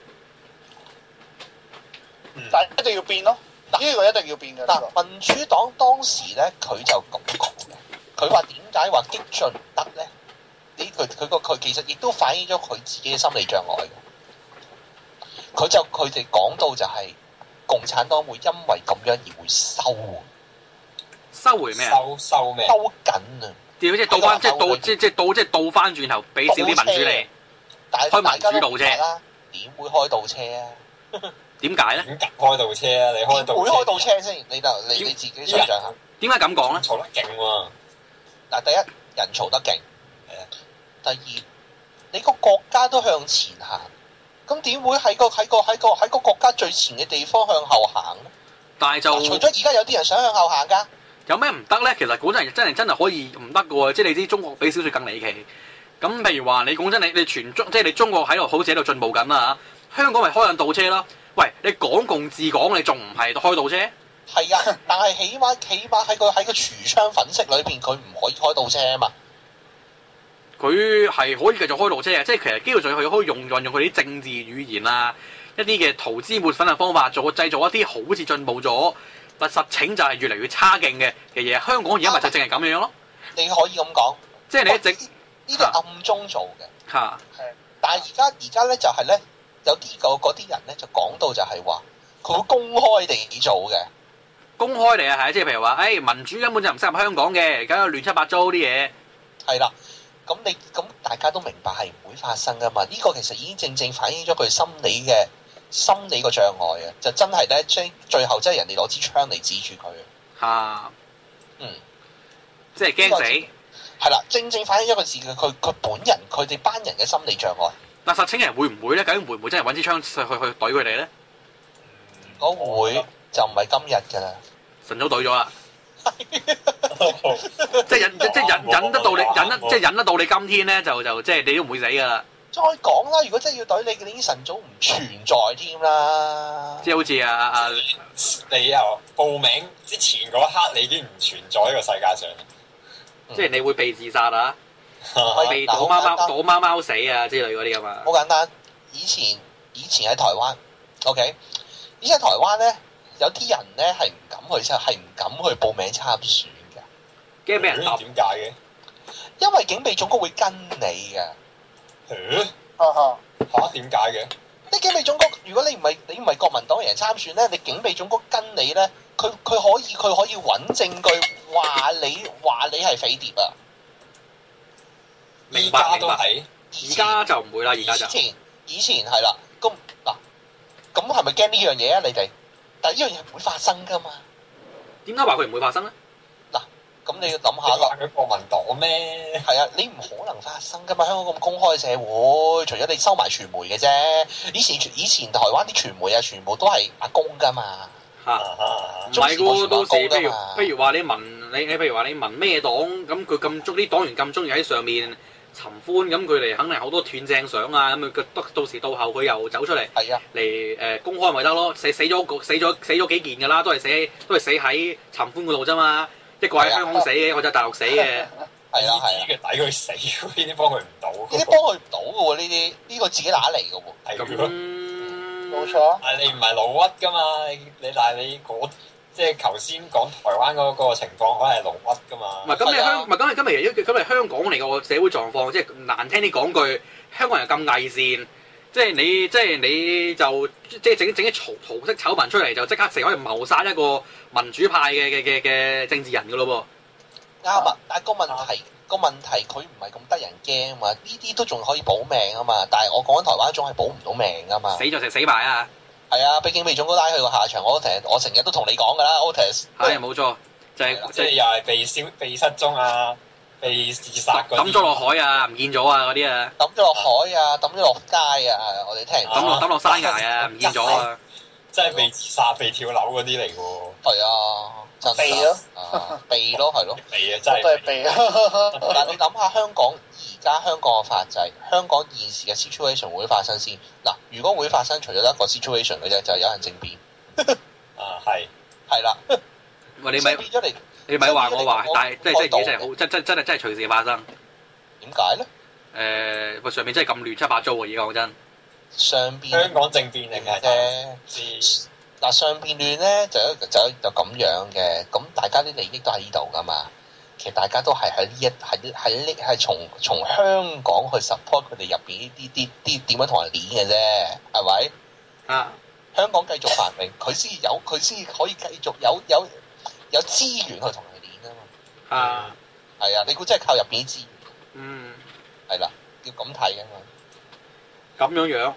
但係一定要變咯，呢個一定要變嘅。 嗱，民主黨當時咧，佢就咁講嘅，佢話點解話激進唔得咧？佢其實亦都反映咗佢自己嘅心理障礙嘅。佢哋講到就係共產黨會因為咁樣而會收回咩啊？ 收咩？ 收緊啊！ 即係倒翻，即係倒翻轉頭俾少啲民主你，開民主倒車啦。點會開倒車啊？ 點解咧？ 點開倒車啊？你開倒車？ 會開倒車先？你自己想象下。 點解咁講咧？ 嘈得勁喎！ 嗱，第一人嘈得勁。第二，你個國家都向前行，咁點會喺個國家最前嘅地方向後行咧？ 但係就除咗而家有啲人想向後行㗎， 有咩唔得咧？其實講真係可以唔得嘅喎，即係你知中國比小説更離奇。咁譬如話你講真，你全中即係你中國喺度好似喺度進步緊啦嚇，香港咪開緊倒車啦？喂，你港共治港，你仲唔係開倒車？ 係啊，但係起碼喺個櫥窗粉飾裏邊，佢唔可以開倒車啊嘛。 佢係可以繼續開倒車嘅，即係其實基本上佢可以運用佢啲政治語言啊，一啲嘅塗脂抹粉嘅方法，製造一啲好似進步咗，但實情就係越嚟越差勁嘅嘢。香港而家咪就淨係咁樣咯。 你可以咁講， 即係你一直呢啲暗中做嘅。 嚇。 但係而家咧就係咧，有啲嗰啲人咧就講到就係話，佢會公開地做嘅。 公開嚟啊，係即係譬如話，民主根本就唔適合香港嘅，而家亂七八糟啲嘢。係啦。咁大家都明白係唔會發生噶嘛？呢個其實已經正反映咗佢心理個障礙啊！就真係咧，最後真係人哋攞支槍嚟指住佢啊！即係驚死。係啦，正反映咗個字佢本人佢哋班人嘅心理障礙。但實情人會唔會咧？究竟會唔會真係揾支槍去懟佢哋咧？我會就唔係今日㗎啦，晨早懟咗啦。即係忍得到你今天咧，就即係你都唔會死噶啦。再講啦，如果真係要懟你，你已經晨早唔存在添啦。即係好似你由報名之前嗰一刻，你已經唔存在喺個世界上。 即係你會被自殺啊，被躲貓貓死啊之類嗰啲噶嘛。好簡單，以前喺台灣 ，OK， 以前喺台灣咧。有啲人咧係唔敢去報名參選嘅，驚俾人揼。點解嘅？因為警備總局會跟你嘅。點解嘅？啲警備總局，如果你唔係國民黨人參選咧，你警備總局跟你咧，佢可以揾證據話你係匪諜啊！明白。而家就唔會啦，而家就。以前係啦，咁係咪驚呢樣嘢啊？你哋？但係呢樣嘢唔會發生噶嘛？點解話佢唔會發生咧？嗱，咁你要諗下啦。佢國民黨咩？係啊，你唔可能發生噶嘛！香港咁公開社會，除咗你收埋傳媒嘅啫。以前台灣啲傳媒啊，全部都係阿公噶嘛。唔係喎，到時譬如話你譬如話你民咩黨，咁佢咁啲黨員咁中意喺上面尋歡，咁佢哋肯定好多斷正相啊！咁佢到時到後佢又走出嚟，嚟公開咪得咯？死咗幾件㗎啦，都係死喺尋歡嗰度啫嘛。一個喺香港死嘅，一個就大陸死嘅。 係啊， 呢啲嘅抵佢死，呢啲幫佢唔到。 呢啲幫佢唔到嘅喎，呢個自己揦嚟嘅喎。 係咁冇錯。 但係你唔係老屈㗎嘛？但係你即係頭先講台灣嗰個情況，可能係老屈㗎嘛。 唔係咁你香，唔係咁你香港嚟個社會狀況，即係難聽啲講句，香港人咁偽善，即係你就即係整啲圖式醜聞出嚟，就即刻成可以謀殺一個民主派嘅政治人㗎咯喎。啱啊，但係個問題佢唔係咁得人驚啊嘛，呢啲都仲可以保命啊嘛，但係我講緊台灣一種係保唔到命啊嘛。 死就死埋啊！ 係啊，畢竟被總統拉去個下場，我成日都同你講㗎啦 Otis。 係冇錯，就係即係又係被失蹤啊，被自殺嗰啲。 抌咗落海啊，唔見咗啊嗰啲啊。 抌咗落海啊，抌咗落街啊，我哋聽。 抌落山崖啊，唔見咗啊。 真係被自殺、被跳樓嗰啲嚟㗎喎。 係啊。 避咯， 避咯，係咯， 避啊，真係都係避啊！ 但係你諗下香港而家香港嘅法制，香港現時嘅 situation 會發生先嗱。如果會發生，除咗一個 situation 嘅啫，就係有人政變。係啦。 喂，你咪話我話，但係即係真係好，真係隨時發生。 點解咧？ 上面真係咁亂七八糟喎！而家講真， 上邊香港政變定係啫。嗱，上邊亂咧就咁樣嘅，咁大家啲利益都喺呢度噶嘛。其實大家都係係從香港去 support 佢哋入邊呢啲點樣同人攣嘅啫，係咪？ 啊！ 香港繼續繁榮，佢先可以繼續有資源去同人攣啊嘛。 啊！ 係啊，你估真係靠入邊啲資源？ 嗯， 係啦，要咁睇噶嘛。 咁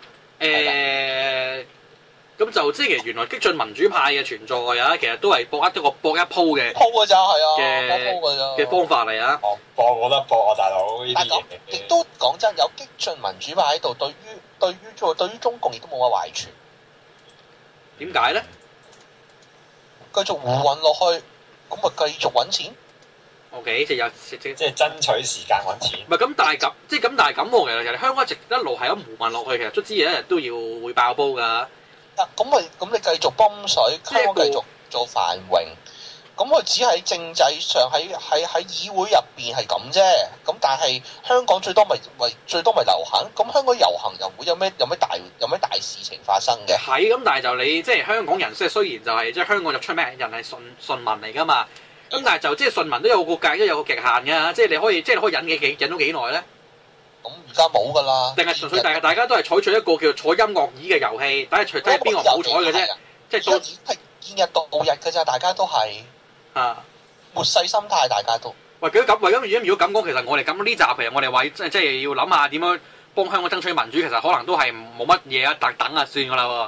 樣咁就即係其實原來激進民主派嘅存在啊，其實都係搏一鋪嘅㗎咋，係啊， 嘅方法嚟啊！ 冇得搏啊，大佬呢啲嘢。 亦都講真，有激進民主派喺度，對於中共亦都冇乜壞處。 點解咧？ 繼續胡混落去，咁咪繼續揾錢。 O.K. 即係爭取時間揾錢。 唔係咁，但係咁其實香港一路係咁胡混落去，其實卒之有一日都要會爆煲㗎。 咁你繼續泵水，香港繼續做繁榮，咁佢只係政制上喺議會入邊係咁啫。咁但係香港最多咪遊行，咁香港遊行又會有咩大事情發生嘅？ 係咁，但係就你即係香港人，雖然就係即係香港就出名人係順民嚟㗎嘛。咁但係就即係順民都有個極限㗎，即係你可以忍到幾耐咧？ 咁而家冇㗎啦。定係純粹大家都係採取一個叫坐音樂椅嘅遊戲，睇下邊個唔好彩嘅啫。即係係見日度日㗎咋，大家都係末世心態，大家都。 喂，如果咁講，其實我哋咁呢集其實我哋話即係要諗下點樣幫香港爭取民主，其實可能都係冇乜嘢啊，等啊算㗎啦喎。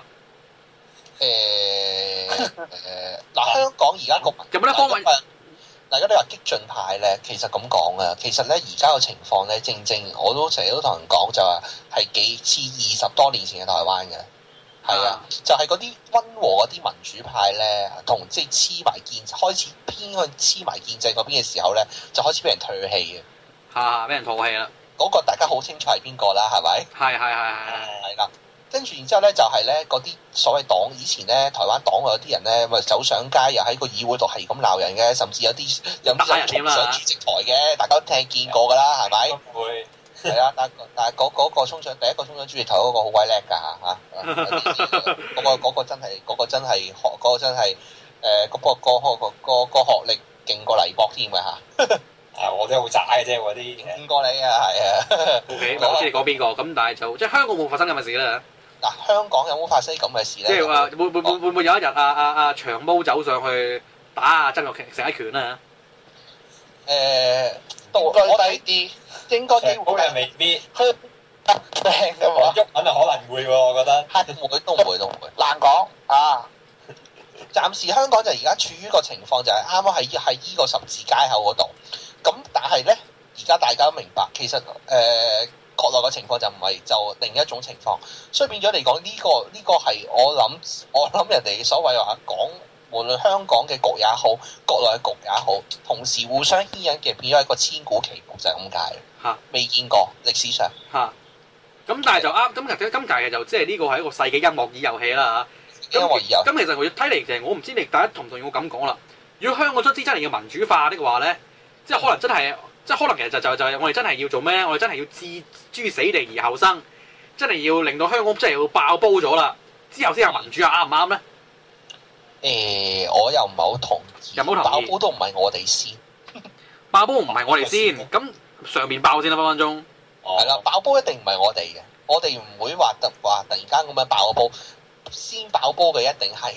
嗱，香港而家個有冇得方法？ 大家都話激進派咧，其實咁講啊，其實咧而家個情況咧，正我都成日都同人講就話係幾似20多年前嘅台灣嘅，係啊，就係嗰啲溫和嗰啲民主派咧，同即係黐埋開始偏向黐埋建制嗰邊嘅時候咧，就開始俾人唾棄嘅， 俾人唾棄啦。 嗰個大家好清楚係邊個啦，係咪？係啦。跟住然之後咧，就係咧嗰啲所謂黨，以前咧台灣黨有啲人咧，咪走上街又喺個議會度係咁鬧人嘅，甚至有啲人衝上主席台嘅，大家都聽見過㗎啦，係咪？ 會係啊，但係嗰個衝上第一個衝上主席台嗰個好鬼叻㗎嚇，嗰個真係個學歷勁過黎博添㗎嚇。 我啲好渣嘅啫，嗰啲勁過你啊，係啊。 O.K. 我知你講邊個，咁但係就即係香港冇發生咁嘅事啦。 嗱，香港有冇發生咁嘅事咧？ 即係話會唔會有一日長毛走上去打阿曾玉成一拳啊？ 道具低啲，應該機會又未必。 靚嘅話， 喐可能會喎，我覺得。 都唔會，難講啊！暫時香港就而家處於個情況就係啱啱喺依個十字街口嗰度。咁但係咧，而家大家都明白，其實國內嘅情況就唔係就另一種情況，所以變咗嚟講呢個係我諗人哋所謂話講，無論香港嘅局也好，國內嘅局也好，同時互相牽引嘅變咗一個千古奇局就係咁解。未見過歷史上。 咁但係就啱，今屆嘅就即係呢個係一個世紀音樂椅遊戲啦嚇。咁其實我睇嚟其實我唔知你大家同唔同意我咁講啦。如果香港卒之真係要民主化的話咧，即係可能真係即係可能其實就我哋真係要做咩？我哋真係要置諸死地而後生，真係要令到香港真係要爆煲咗啦，之後先有民主啊，啱唔啱咧？ 我又唔係好同意。 又冇同意。 爆煲都唔係我哋先。 爆煲唔係我哋先，咁上面爆先啦，分分鐘。 係啦，爆煲一定唔係我哋嘅，我哋唔會話突然間咁樣爆個煲，先爆煲嘅一定係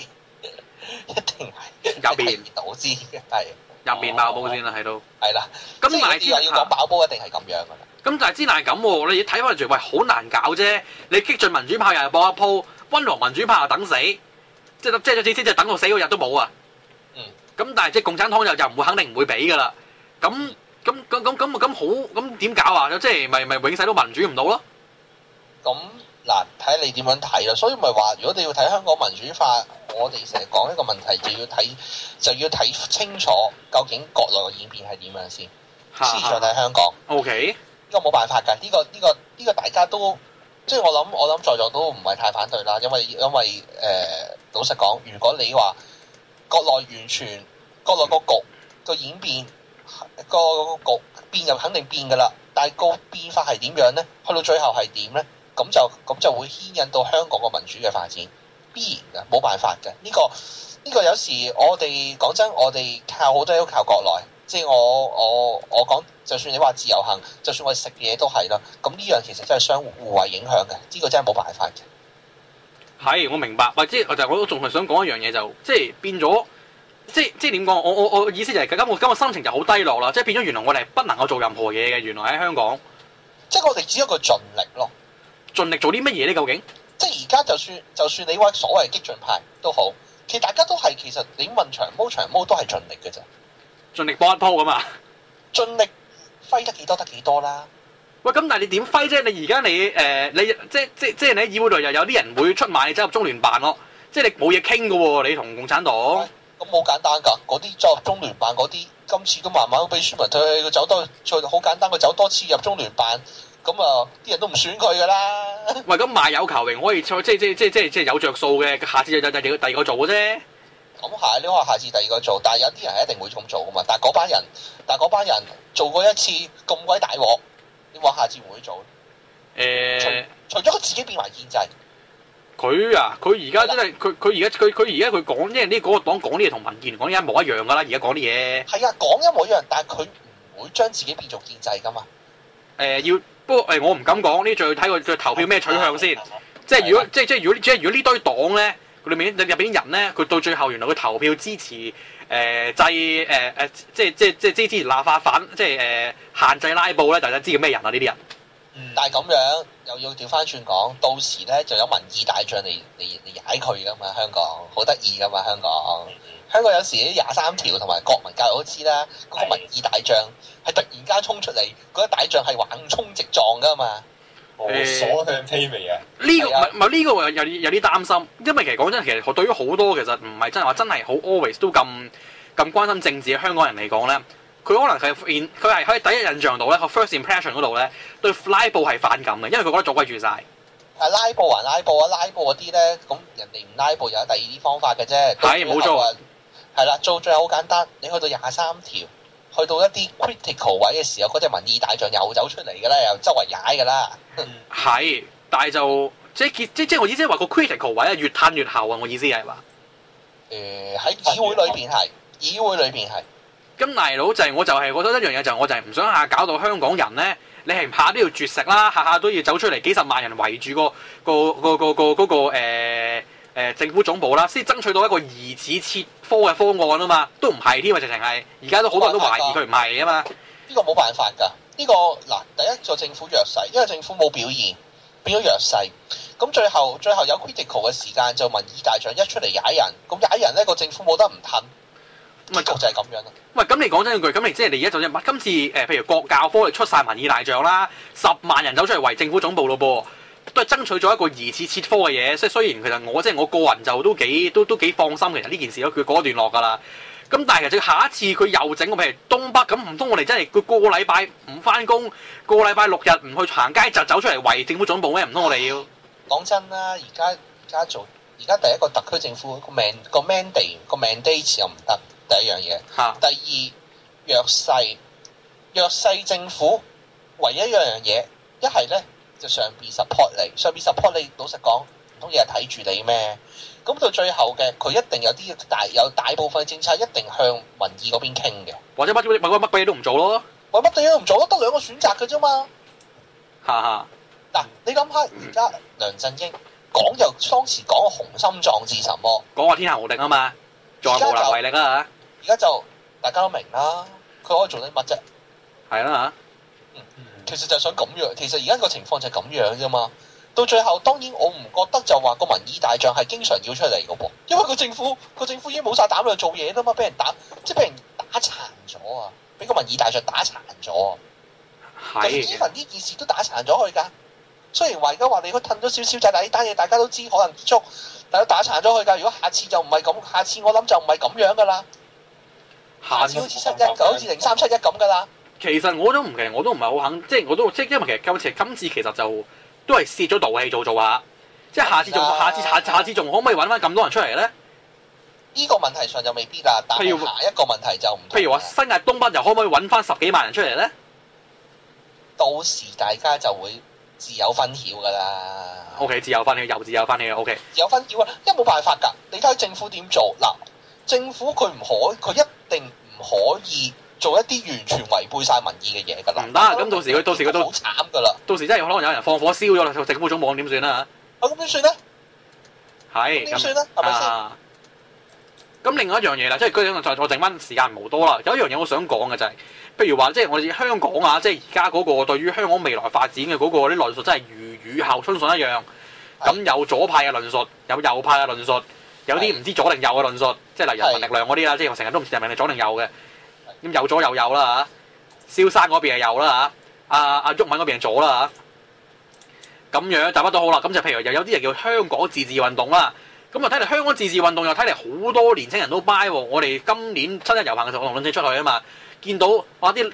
入面導致嘅，係入面爆煲先啦，喺度。 係啦， 咁但係要講爆煲一定係咁樣噶啦。 咁但係之但係咁喎，你睇翻住，喂，好難搞啫！你激進民主派又係播一鋪，溫和民主派又等死，即係等到死嗰日都冇啊！咁但係即係共產黨又唔會肯定唔會俾噶啦。咁好，咁點搞啊？即係咪永世都民主唔到咯？ 咁嗱，睇你點樣睇啦。所以咪話，如果你要睇香港民主化，我哋成日講一個問題，就要睇清楚究竟國內嘅演變係點樣先，先再睇香港。 OK， 呢個冇辦法㗎。呢個大家都即係我諗在座都唔係太反對啦。因為老實講，如果你話國內個局個演變個局變就肯定變㗎啦，但係個變化係點樣咧？去到最後係點咧？咁就會牽引到香港個民主嘅發展，必然嘅，冇辦法嘅。呢個有時我哋講真，我哋靠好多都靠國內。即係我講，就算你話自由行，就算我哋食嘢都係啦。咁呢樣其實真係相互為影響嘅，呢個真係冇辦法嘅。 係，我明白。或者我都仲係想講一樣嘢，就即係變咗，即係點講？我意思就係今個心情就好低落啦。即係變咗，原來我哋係不能夠做任何嘢嘅。原來喺香港， 即係我哋只有一個盡力咯。 盡力做啲乜嘢咧？究竟？ 即係而家就算你話所謂激進派都好，其實大家都係其實你問長毛都係盡力嘅啫。 盡力幫一鋪㗎嘛？ 盡力揮得幾多得幾多啦。 喂，咁但係你點揮啫？你而家你即係你喺議會度又有啲人會出賣你走入中聯辦咯，即係你冇嘢傾㗎喎，你同共產黨。 咁好簡單㗎，嗰啲走入中聯辦嗰啲，今次都慢慢俾選民退，佢走多，好簡單，佢走多次入中聯辦。咁啊，啲人都唔選佢噶啦。 喂，咁賣有求榮可以即係有着數嘅，下次就第二個做嘅啫。 咁係，你話下次第二個做，但係有啲人係一定會咁做噶嘛。但係嗰班人做過一次咁鬼大鑊，你話下次會唔會做？除咗佢自己變埋建制， 佢而家真係佢而家佢講，因為呢嗰個黨講啲嘢同民建聯講啲一模一樣噶啦。而家講啲嘢係啊，講一模一樣，但係佢唔會將自己變做建制噶嘛。 不過我唔敢講，呢仲要睇佢投票咩取向先。即係如果呢堆黨咧，入邊啲人咧，佢到最後原來佢投票支持支持立法反，即係限制拉布咧，大家知叫咩人啊？呢啲人。 但係咁樣又要調翻轉講，到時咧就有民意大將嚟踩佢噶嘛。香港好得意噶嘛，香港有時啲23條同埋國民教育都知啦，嗰個民意大將係突然間衝出嚟，嗰個大將係橫衝直撞噶嘛。 所向披靡啊！ 呢個有啲擔心，因為其實講真，其實對於好多其實唔係真係話真係好 always 都咁關心政治嘅香港人嚟講咧，佢可能佢係喺第一印象度咧，個 first impression 嗰度咧，對拉布係反感嘅，因為佢覺得阻鬼住晒。 拉布還拉布啊！拉布嗰啲咧，咁人哋唔拉布有第二啲方法嘅啫。 係冇錯。 係啦，做最後好簡單，你去到23條，去到一啲 critical 位嘅時候，嗰隻民意大將又走出嚟㗎啦，又周圍踩㗎啦。 係，但係就即係我意思係話個 critical 位啊，越褪越後啊！我意思係話， 喺議會裏邊係。咁大佬就係我就係覺得一樣嘢，就係我就係唔想下搞到香港人咧，你係下都要絕食啦，下都要走出嚟幾十萬人圍住個政府總部啦，先爭取到一個疑似撤科嘅方案啊嘛，都唔係添啊，直情係而家都好多人都懷疑佢唔係啊嘛。 呢個冇辦法㗎，呢個嗱第一個政府弱勢，因為政府冇表現，變咗弱勢。咁最後有 critical 嘅時間，就民意大將一出嚟踩人，咁踩人咧個政府冇得唔褪，結局就係咁樣啦。 喂，咁你講真句，咁你即係你而家就今次譬如國教科你出晒民意大將啦，10萬人走出嚟圍政府總部咯噃。都係爭取咗一個疑似撤科嘅嘢，即係雖然其實我個人就都幾放心，其實呢件事都佢過一段落㗎啦。咁但係其實下一次佢又整個譬如東北咁，唔通我哋真係佢個禮拜唔翻工，個禮拜6日唔去行街就走出嚟圍政府總部咩？唔通我哋要講真啦，而家第一個特區政府個 mandate 又唔得，第一樣嘢。第二弱勢弱勢政府唯一一樣嘢，一係咧就上邊 support 你，上邊 support 你，老實講，唔通日日睇住你咩？咁到最後嘅，佢一定有啲大部分政策一定向民意嗰邊傾嘅， 或者乜鬼嘢都唔做咯， 喂乜嘢都唔做咯，得兩個選擇嘅啫嘛。 哈哈。 嗱，你諗下而家梁振英講又當時講雄心壯志什麼？ 講話天下無敵啊嘛，仲係無能為力啊而家就大家都明啦，佢可以做啲乜啫？ 係啦其實就係想咁樣，其實而家個情況就係咁樣啫嘛。到最後，當然我唔覺得就話個民意大將係經常要出嚟嘅噃，因為個政府已經冇晒膽量做嘢啦嘛，俾人打殘咗啊，俾個民意大將打殘咗啊。就算依份呢件事都打殘咗佢㗎。雖然話而家話你佢褪咗少少仔，但係呢單嘢大家都知可能結束，但係打殘咗佢㗎。如果下次就唔係咁，下次我諗就唔係咁樣㗎啦。下次好似7-1，好似0371咁㗎啦。 其實我都唔係好肯，即係因為其實今次其實就都係泄咗道氣做下，即係下次仲可唔可以揾翻咁多人出嚟咧？ 呢個問題上就未必啦，但係下一個問題就唔同。 譬如話新界東北又可唔可以揾翻10幾萬人出嚟咧？ 到時大家就會自有分曉㗎啦。 OK， 自有分曉，OK。 自有分曉啊，因為冇辦法㗎。你睇政府點做嗱？政府佢一定唔可以做一啲完全違背晒民意嘅嘢㗎啦。 唔得，咁到時佢都好慘㗎啦。 到時真係可能有人放火燒咗啦，政府總部點算啊？ 咁點算咧？ 係點算咧？係咪先？ 咁另外一樣嘢啦，即係我剩翻時間唔好多啦。有一樣嘢我想講嘅就係，譬如話即係我哋香港啊，即係而家嗰個對於香港未來發展嘅嗰個啲論述，真係如雨後春筍一樣。咁有左派嘅論述，有右派嘅論述，有啲唔知左定右嘅論述，即係例如人民力量嗰啲啦，即係我成日都唔知人民力左定右嘅。咁有左又右啦嚇，蕭生嗰邊係右啦嚇，阿毓民嗰邊係左啦嚇。咁樣就乜都好啦，咁就譬如又有啲人叫香港自治運動啦。咁啊睇嚟香港自治運動又睇嚟好多年青人都 buy 喎。我哋今年7一遊行嘅時候，我同女仔出去啊嘛，見到哇啲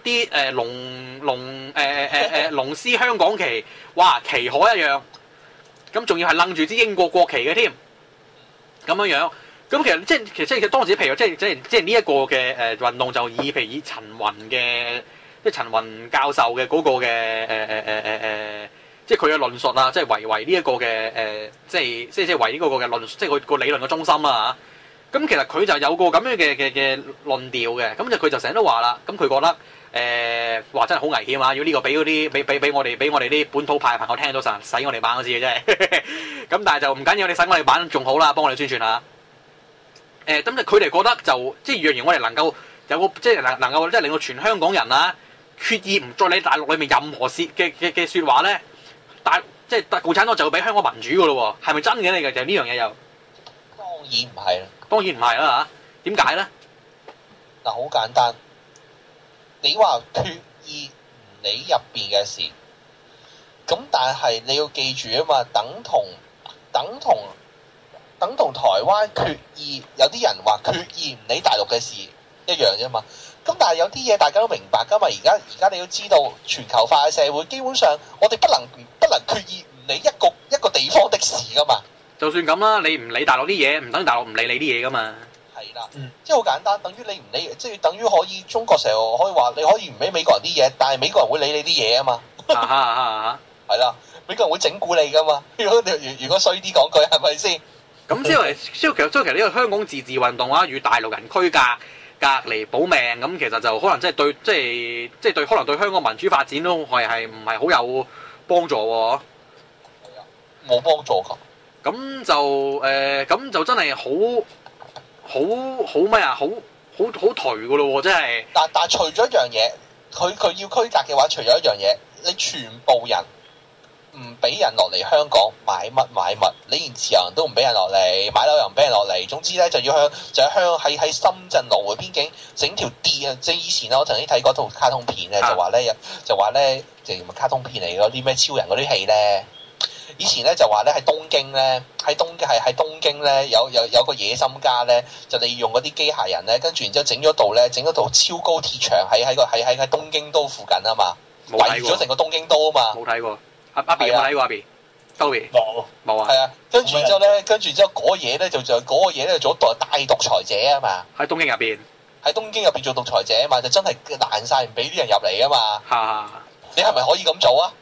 龍獅香港旗，哇旗海一樣，咁仲要係楞住支英國國旗嘅添，咁樣。咁其實當時譬如即係呢一個嘅運動就譬如以陳雲嘅即係陳雲教授嘅嗰個嘅即係佢嘅論述啊，即係為呢一個嘅即係為呢個嘅論，即係佢個理論嘅中心啦嚇。咁其實佢就有個咁樣嘅論調嘅，咁就佢就成日都話啦，咁佢覺得話真係好危險啊！如果呢個俾嗰啲俾我哋啲本土派嘅朋友聽到實洗我哋版嗰啲嘅真係。咁但係就唔緊要，你洗我哋版仲好啦，幫我哋宣傳下。咁就佢哋覺得就即係若然我哋能夠有個即係能夠即係令到全香港人啊決意唔再理大陸裏面任何嘅説話咧，即係共產黨就會俾香港民主噶咯喎，係咪真嘅嚟嘅？就呢樣嘢又當然唔係啦， 當然唔係啦嚇。點解咧？ 嗱，好簡單，你話決意唔理入邊嘅事，咁但係你要記住啊嘛，等同台灣決意，有啲人話決意唔理大陸嘅事一樣啫嘛。咁但係有啲嘢大家都明白噶嘛。而家你要知道，全球化嘅社會基本上我哋不能決意唔理一個地方的事噶嘛。 就算咁啦，你唔理大陸啲嘢，唔等於大陸唔理你啲嘢噶嘛。 係啦，即係好簡單，等於你唔理，即係等於可以中國成日可以話你可以唔理美國人啲嘢，但係美國人會理你啲嘢啊嘛。係啦，美國人會整蠱你噶嘛。如果衰啲講句係咪先？ 咁其實呢個香港自治運動啊，與大陸人區隔離保命，咁其實就可能即係對可能對香港民主發展都係唔係好有幫助喎？ 係啊，冇幫助㗎。 咁就真係好咩啊？好頹㗎咯喎！真係。但係除咗一樣嘢，佢要區隔嘅話，除咗一樣嘢，你全部人唔俾人落嚟香港買乜，你連自由人都唔俾人落嚟，買樓又唔俾人落嚟。總之咧，就喺深圳羅湖邊境整條鐵啊！即係以前咧，我曾經睇過套卡通片咧，就話咧，就唔係卡通片嚟嗰啲咩超人嗰啲戲咧。以前咧就話咧喺東京咧有個野心家咧，就利用嗰啲機械人咧，跟住然之後整咗道超高鐵牆喺東京都附近啊嘛，圍咗成個東京都啊嘛。 冇睇過。阿 B 有冇睇過阿 B？Toby 冇啊。 係啊，跟住之後嗰嘢咧就做大獨裁者啊嘛。 喺東京入邊。 喺東京入邊做獨裁者啊嘛，就真係爛晒唔俾啲人入嚟啊嘛。 嚇！ 你係咪可以咁做啊？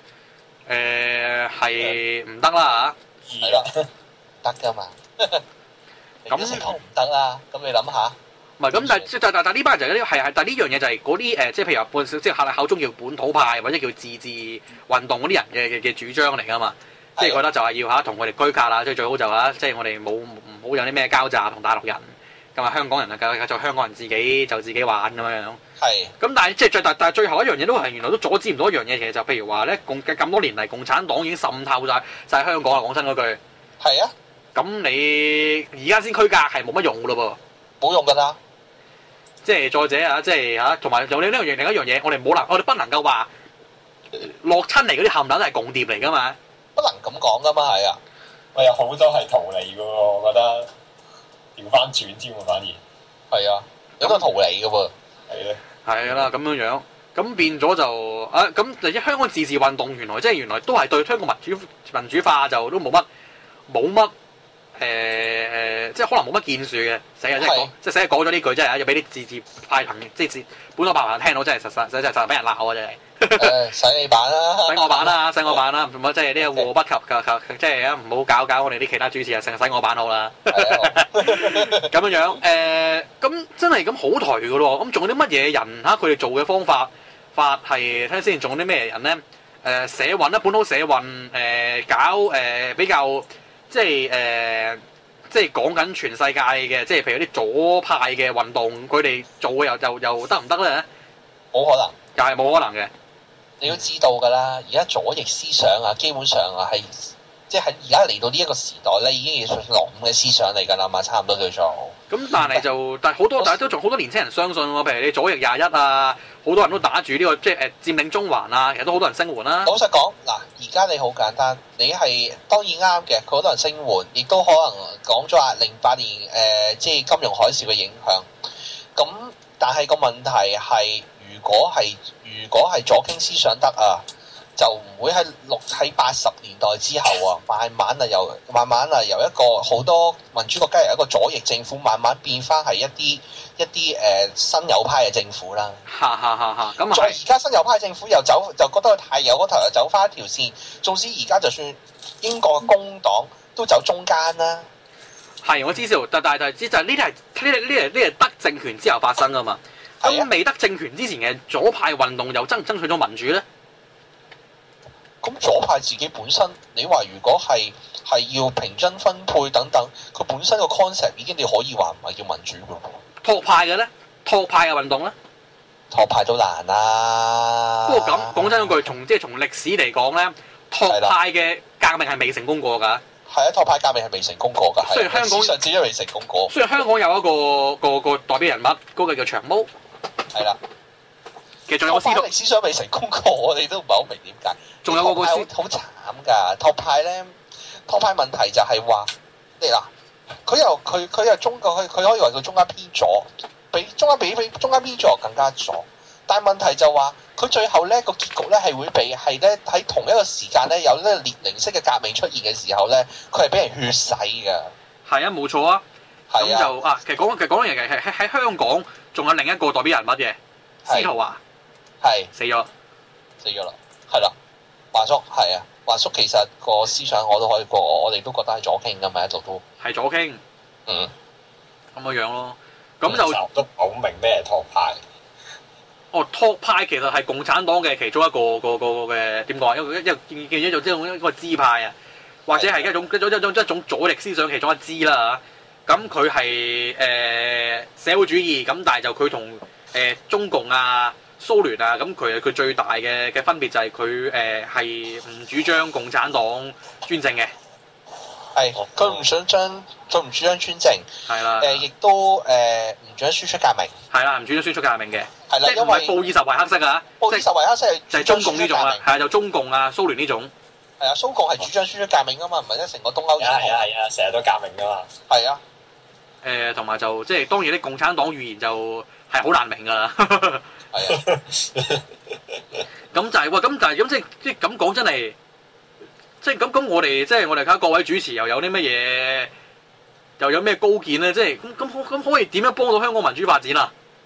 係唔得啦嚇。係啦，得噶嘛。咁直頭唔得啦。咁你諗下。 唔係咁，但呢班人就係但呢樣嘢就係嗰啲即係譬如話即係口中叫本土派或者叫自治運動嗰啲人嘅主張嚟噶嘛。即係覺得就係要同佢哋居隔啦，即係最好就即係我哋唔好有啲咩交集同大陸人，咁啊香港人啊就香港人自己玩咁樣樣。係。咁但係即係但係最後一樣嘢都係原來都阻止唔到一樣嘢，其實就譬如話咧咁多年嚟，共產黨已經滲透晒香港啦。講真嗰句。係啊。咁你而家先區隔係冇乜用噶咯噃。冇用㗎啦。即係再者即係同埋有另一樣嘢，我哋不能夠話落親嚟嗰啲冚唪唥都係共諜嚟㗎嘛。不能咁講噶嘛，係啊！ 我有好多係逃離嘅喎，我覺得調翻轉添喎，反而係啊， 有個逃離嘅喎， 係咧，係啦咁樣，咁變咗就咁就香港自治運動原來都係對香港民主化就都冇乜即係可能冇乜建樹嘅，成日即係講咗呢句，真係要俾啲自治派朋即係本土派朋友聽到，真係實俾人鬧啊！真係。 洗你版啦， 洗我版啦，唔好即係呢個禍不及，即係唔好搞我哋啲其他主持啊，成日洗我版好啦。咁樣咁真係咁好頹噶咯。咁仲有啲乜嘢人佢哋做嘅方法係睇下先，仲有啲咩人咧？社運啦，本土社運搞比較即係講緊全世界嘅，即係譬如啲左派嘅運動，佢哋做嘅又得唔得咧？冇可能，又係冇可能嘅。你要知道㗎啦，而家左翼思想基本上係即係而家嚟到呢一個時代咧，已經係落伍嘅思想嚟㗎啦嘛，差唔多叫做。咁但係都仲好多年青人相信喎，譬如你左翼21啊，好多人都打住呢個即係佔領中環啊，其實都好多人聲援啦。老實講，嗱，而家你好簡單，你係當然啱嘅，佢好多人聲援，亦都可能講咗話08年即係金融海嘯嘅影響。咁但係個問題係，如果係左傾思想得就唔會喺80年代之後慢慢由一個好多民主國家由一個左翼政府慢慢變翻係一啲新右派嘅政府啦。咁再而家新右派政府就覺得佢太右嗰頭又走翻一條線，縱使而家就算英國嘅工黨都走中間啦。係我知道，但係呢啲係得政權之後發生噶嘛。咁未得政權之前嘅左派運動又爭唔爭取咗民主咧？咁左派自己本身，你話如果係要平均分配等等，佢本身個 concept 已經你可以話唔係叫民主噶。托派嘅咧，托派嘅運動咧，托派都難啦。不過咁講真嗰句，從歷史嚟講咧，托派嘅革命係未成功過㗎。係啊，托派革命係未成功過㗎。雖然香港上次都未成功過。雖然香港有一個代表人物，嗰個叫長毛。係啦，其實仲有個司徒歷史上未成功過，我哋都唔係好明點解。仲有個好慘㗎，托派咧，托派問題就係話，佢又中國，佢可以話佢中間偏左，比中間偏左更加左。但係問題就話，佢最後咧個結局咧係會被係咧喺同一個時間咧有呢個列寧式嘅革命出現嘅時候咧，佢係俾人血洗㗎。係啊，冇錯啊。咁就其實講緊嘢嘅係喺香港。仲有另一個代表人物嘅司徒華，係死咗啦，係啦，華叔係啊，華叔其實個思想我都可以過，我哋都覺得係左傾㗎嘛，一路都係左傾，咁樣咯，咁就都唔好明咩托派。托派其實係共產黨嘅其中一個嘅點講啊，一個支派啊，或者係一種左翼思想其中一支啦。咁佢係社會主義，咁但係就佢同中共啊、蘇聯啊，咁佢最大嘅分別就係佢係唔主張共產黨專政嘅，係佢唔主張專政，係啦，亦都唔主張輸出革命，係啦，唔主張輸出革命嘅，係啦，因為布爾什維克式啊，布爾什維克式就係中共呢種啊，係啊，就中共啊、蘇聯呢種。係啊，蘇共係主張輸出革命噶嘛，唔係成個東歐。係啊，成日都革命噶嘛。係啊。同埋就即係當然啲共產黨語言就係好難明㗎啦。係啊。咁就係咁即係咁講真係，即係咁我哋睇下各位主持又有啲乜嘢，又有咩高見咧？即係咁可以點樣幫到香港民主發展啊？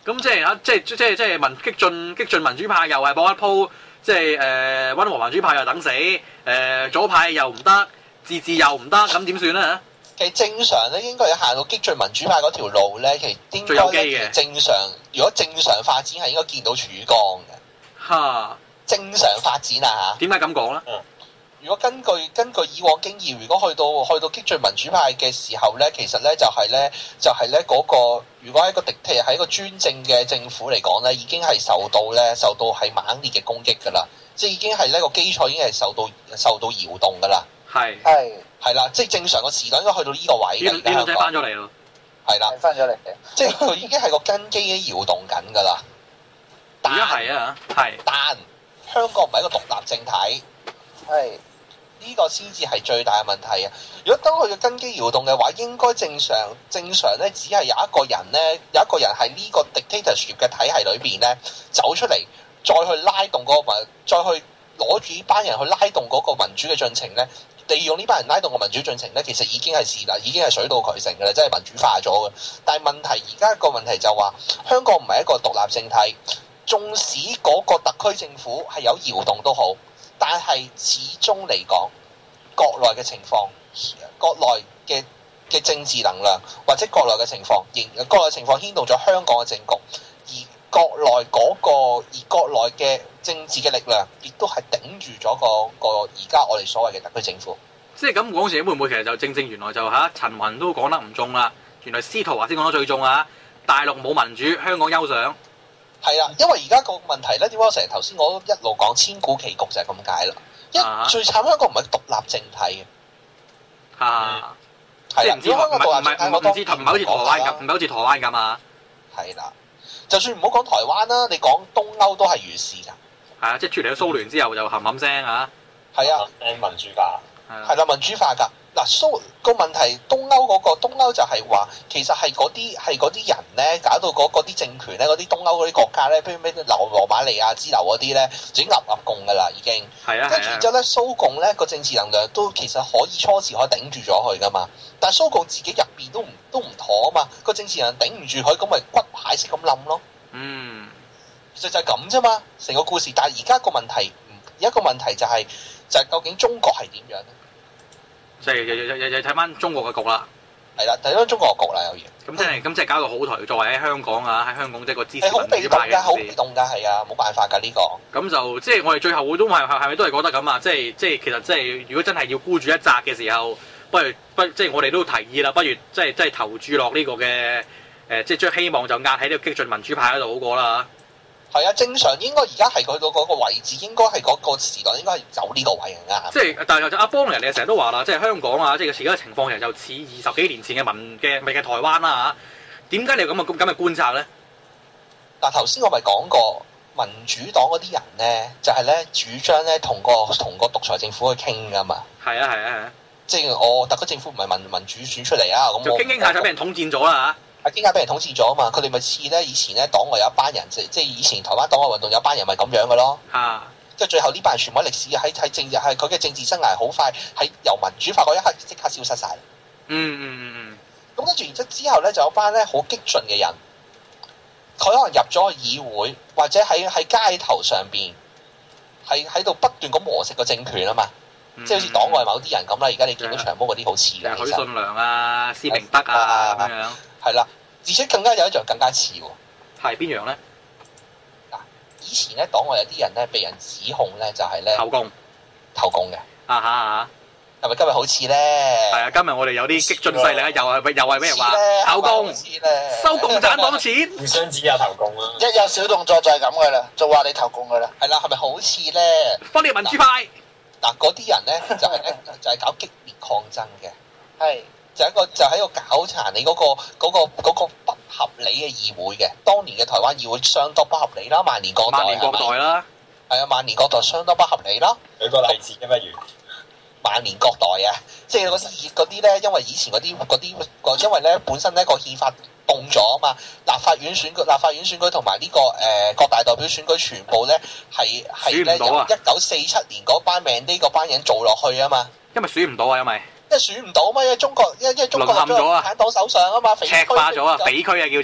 咁即係激進民主派又係搏一鋪，即係溫和民主派又等死，左派又唔得，自治又唔得，咁點算咧？ 其實正常咧，應該要行到激進民主派嗰條路咧，其實應該咧正常。如果正常發展係應該見到曙光嘅。 嚇！ 正常發展啊嚇！ 點解咁講咧？ 如果根據以往經驗，如果去到激進民主派嘅時候咧，其實咧就係咧嗰個，如果喺個喺個專政嘅政府嚟講咧，已經係受到係猛烈嘅攻擊㗎啦，即係已經係呢個基礎已經係受到搖動㗎啦。係啦，即係正常個時代應該去到呢個位嘅。 啲女仔翻咗嚟咯。係啦， 翻咗嚟嘅， 即係佢已經係個根基已經搖動緊㗎啦。 而家係啊，係。 但香港唔係一個獨立政體。 係。 呢個先至係最大嘅問題啊！如果當佢嘅根基搖動嘅話，應該正常咧，只係有一個人喺呢個 dictatorship 嘅體系裏邊咧走出嚟，再去拉動嗰個再去攞住呢班人去拉動嗰個民主嘅進程咧，利用呢班人拉動個民主進程咧，其實已經係事啦，已經係水到渠成嘅啦，即係民主化咗嘅。但係問題而家個問題就話，香港唔係一個獨立政體，縱使嗰個特區政府係有搖動都好。但係始終嚟講，國內嘅情況、國內嘅政治能量或者國內嘅情況牽動咗香港嘅政局，而國內嘅政治嘅力量，亦都係頂住咗個而家我哋所謂嘅特區政府。 即係咁講時，會唔會其實就正原來就陳雲都講得唔中啦？原來司徒華先講得最中啊！大陸冇民主，香港休想。 係啦，因為而家個問題咧，點解我成日頭先我一路講千古棋局就係咁解啦。最慘香港唔係獨立政體嘅。係啦， 唔知香港獨立政體，唔係好似台灣咁，唔係好似台灣咁啊。係啦，就算唔好講台灣啦，你講東歐都係如是㗎。 係啊，即係脫離咗蘇聯之後就冚冚聲啊。 係啊， 民主化。 係啦，民主化㗎。嗱，個問題，東歐就係話，其實係嗰啲人咧，搞到嗰啲政權咧，嗰啲東歐嗰啲國家咧，譬如咩羅馬尼亞之流嗰啲咧，就已經立共㗎啦，已經。係啊。跟住之後咧，蘇共咧個政治能量都其實初時可以頂住咗佢㗎嘛，但係蘇共自己入邊都唔妥啊嘛，個政治能量頂唔住佢，咁咪骨牌式咁冧咯。嗯。其實就係咁啫嘛，成個故事。但係而家個問題就係究竟中國係點樣咧？ 即係又睇翻中國嘅局啦， 係啦，睇翻中國嘅局啦，有嘢。 咁即係搞到好頹，作為喺香港啊，喺香港即係個支持民主派嘅。 好被動㗎，好被動㗎，係啊，冇辦法㗎呢個。 咁就即係我哋最後都係咪都係覺得咁啊？即係其實即係如果真係要孤注一擲嘅時候，不如即係我哋都提議啦，不如即係投注落呢個嘅即係將希望就壓喺呢個激進民主派嗰度好過啦。 係啊，正常應該而家係去到嗰個位置，應該係嗰個時代應該係走呢個位嘅啱。 即係，但係阿邦人，你成日都話啦，即係香港啊，即係而家嘅情況其實就似20幾年前嘅台灣啦嚇。點解你有咁嘅觀察咧？ 嗱，頭先我咪講過，民主黨嗰啲人咧，就係咧主張咧同個獨裁政府去傾噶嘛。係啊。即係我特區政府唔係民主選出嚟啊，咁就傾下就俾人統戰咗啦嚇。 點解俾人統治咗啊嘛？佢哋咪似咧以前咧黨外有一班人，即係以前台灣黨外運動有班人咪咁樣嘅咯。即係最後呢班人全部喺歷史喺政治係佢嘅政治生涯好快係由民主化嗰一刻即刻消失晒。咁跟住然之後咧就有班咧好激進嘅人，佢可能入咗去議會或者喺街頭上邊係喺度不斷咁磨蝕個政權啊嘛。即係好似黨外某啲人咁啦，而家你見到長毛嗰啲好似嘅， 許信良啊、施明德啊咁樣。係啦，而且更加有一樣更加似喎。 係邊樣咧？ 嗱，以前咧黨外有啲人咧被人指控咧就係咧投共嘅。係咪今日好似咧？係啊，今日我哋有啲激進勢力又係咩人話投共？收共產黨錢？ 互相指下投共啦。 一有小動作就係咁噶啦，就話你投共噶啦。 係啦，係咪好似咧？ 分裂民主派。 嗱，嗰啲人咧就係搞激烈抗爭嘅。 係。 就喺個搞殘你嗰個不合理嘅議會嘅，當年嘅台灣議會相當不合理啦，萬年國代啦， 係啊，萬年國代相當不合理啦。 舉個例子嘅不如萬年國代啊，即係嗰啲咧，因為以前嗰啲，因為咧本身咧個憲法凍咗啊嘛，立法院選舉同埋呢個各大代表選舉全部咧係咧由1947年嗰班命呢個班人做落去啊嘛， 因為選唔到啊，因為選唔到嘛，因為中國淪陷咗啊，共產黨手上啊嘛， 赤化咗啊，匪區啊叫做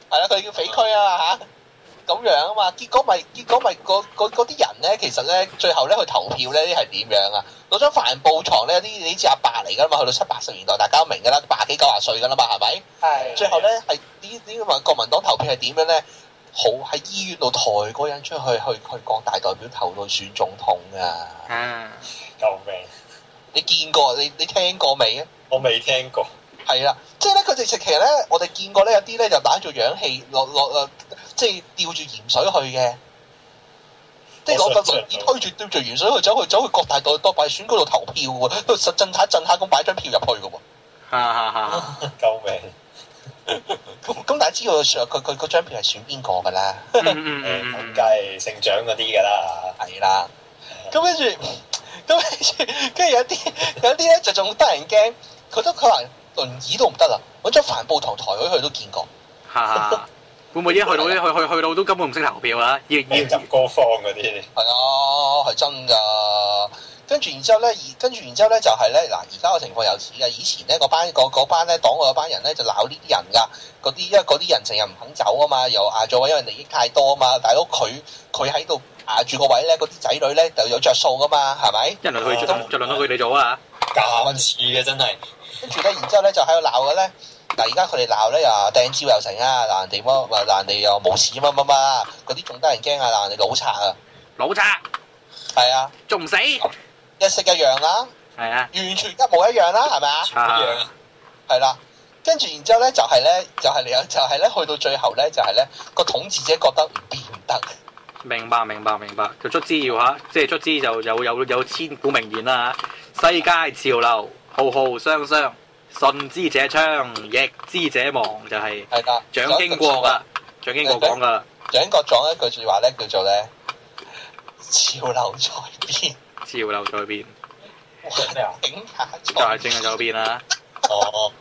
係啦，佢哋叫匪區啊嘛嚇，咁樣啊嘛，結果咪嗰啲人咧，其實咧最後咧去投票咧係點樣啊？攞張帆布床咧，有啲你知阿伯嚟㗎嘛，去到70、80年代，大家都明㗎啦，80幾90歲㗎啦嘛，係咪？ 係。 最後咧係呢個國民黨投票係點樣咧？好喺醫院度抬個人出去降大代表投到選總統啊！ 救命！ 你見過你聽過未啊？ 我未聽過。 係啦，即係咧，佢哋其實咧，我哋見過咧，有啲咧就打住氧氣落即係吊住鹽水去嘅，即係攞個輪椅推住吊住鹽水去走去各大代表選舉度投票喎，都實震下咁擺張票入去嘅喎。 救命！ 咁大家知道佢嗰張票係選邊個㗎啦？ 梗係姓蔣嗰啲㗎啦。 係啦，咁跟住有啲咧就仲得人驚，佢都可能輪椅都唔得啦，揾張帆布床抬佢去都見過。 會唔會已經去到都根本唔識投票啦？ 要入歌坊嗰啲。 係啊，係真㗎。跟住然之後咧就係咧嗱，而家個情況有似嘅。以前咧嗰班咧黨嗰班人咧就鬧呢啲人㗎，因為嗰啲人成日唔肯走啊嘛，又壓咗位，因為利益太多啊嘛。大佬佢喺度壓住個位咧，嗰啲仔女咧就有着數㗎嘛，係咪？ 一輪去就輪到佢哋做啊！ 咁似嘅真係。 跟住咧，然之後咧就喺度鬧嘅咧。嗱，而家佢哋鬧咧又掟蕉又成啊，鬧人哋鬧人哋又無恥乜，嗰啲仲得人驚啊，鬧人哋老賊啊！ 老賊係啊， 仲唔死？ 一式一樣啦， 係啊， 完全一模一樣啦，係咪啊？ 一樣係啦，跟住然之後咧就係咧去到最後咧就係咧個統治者覺得唔變唔得。 明白，就卒之要嚇，即係卒之就有千古名言啦嚇，世界潮流浩浩湯湯，順之者昌，逆之者亡，就係蔣經國啊，蔣經國講噶。 蔣經國講一句説話咧，叫做咧潮流在變。 潮流在變， 咩啊？ 就係正係在變啦。 哦，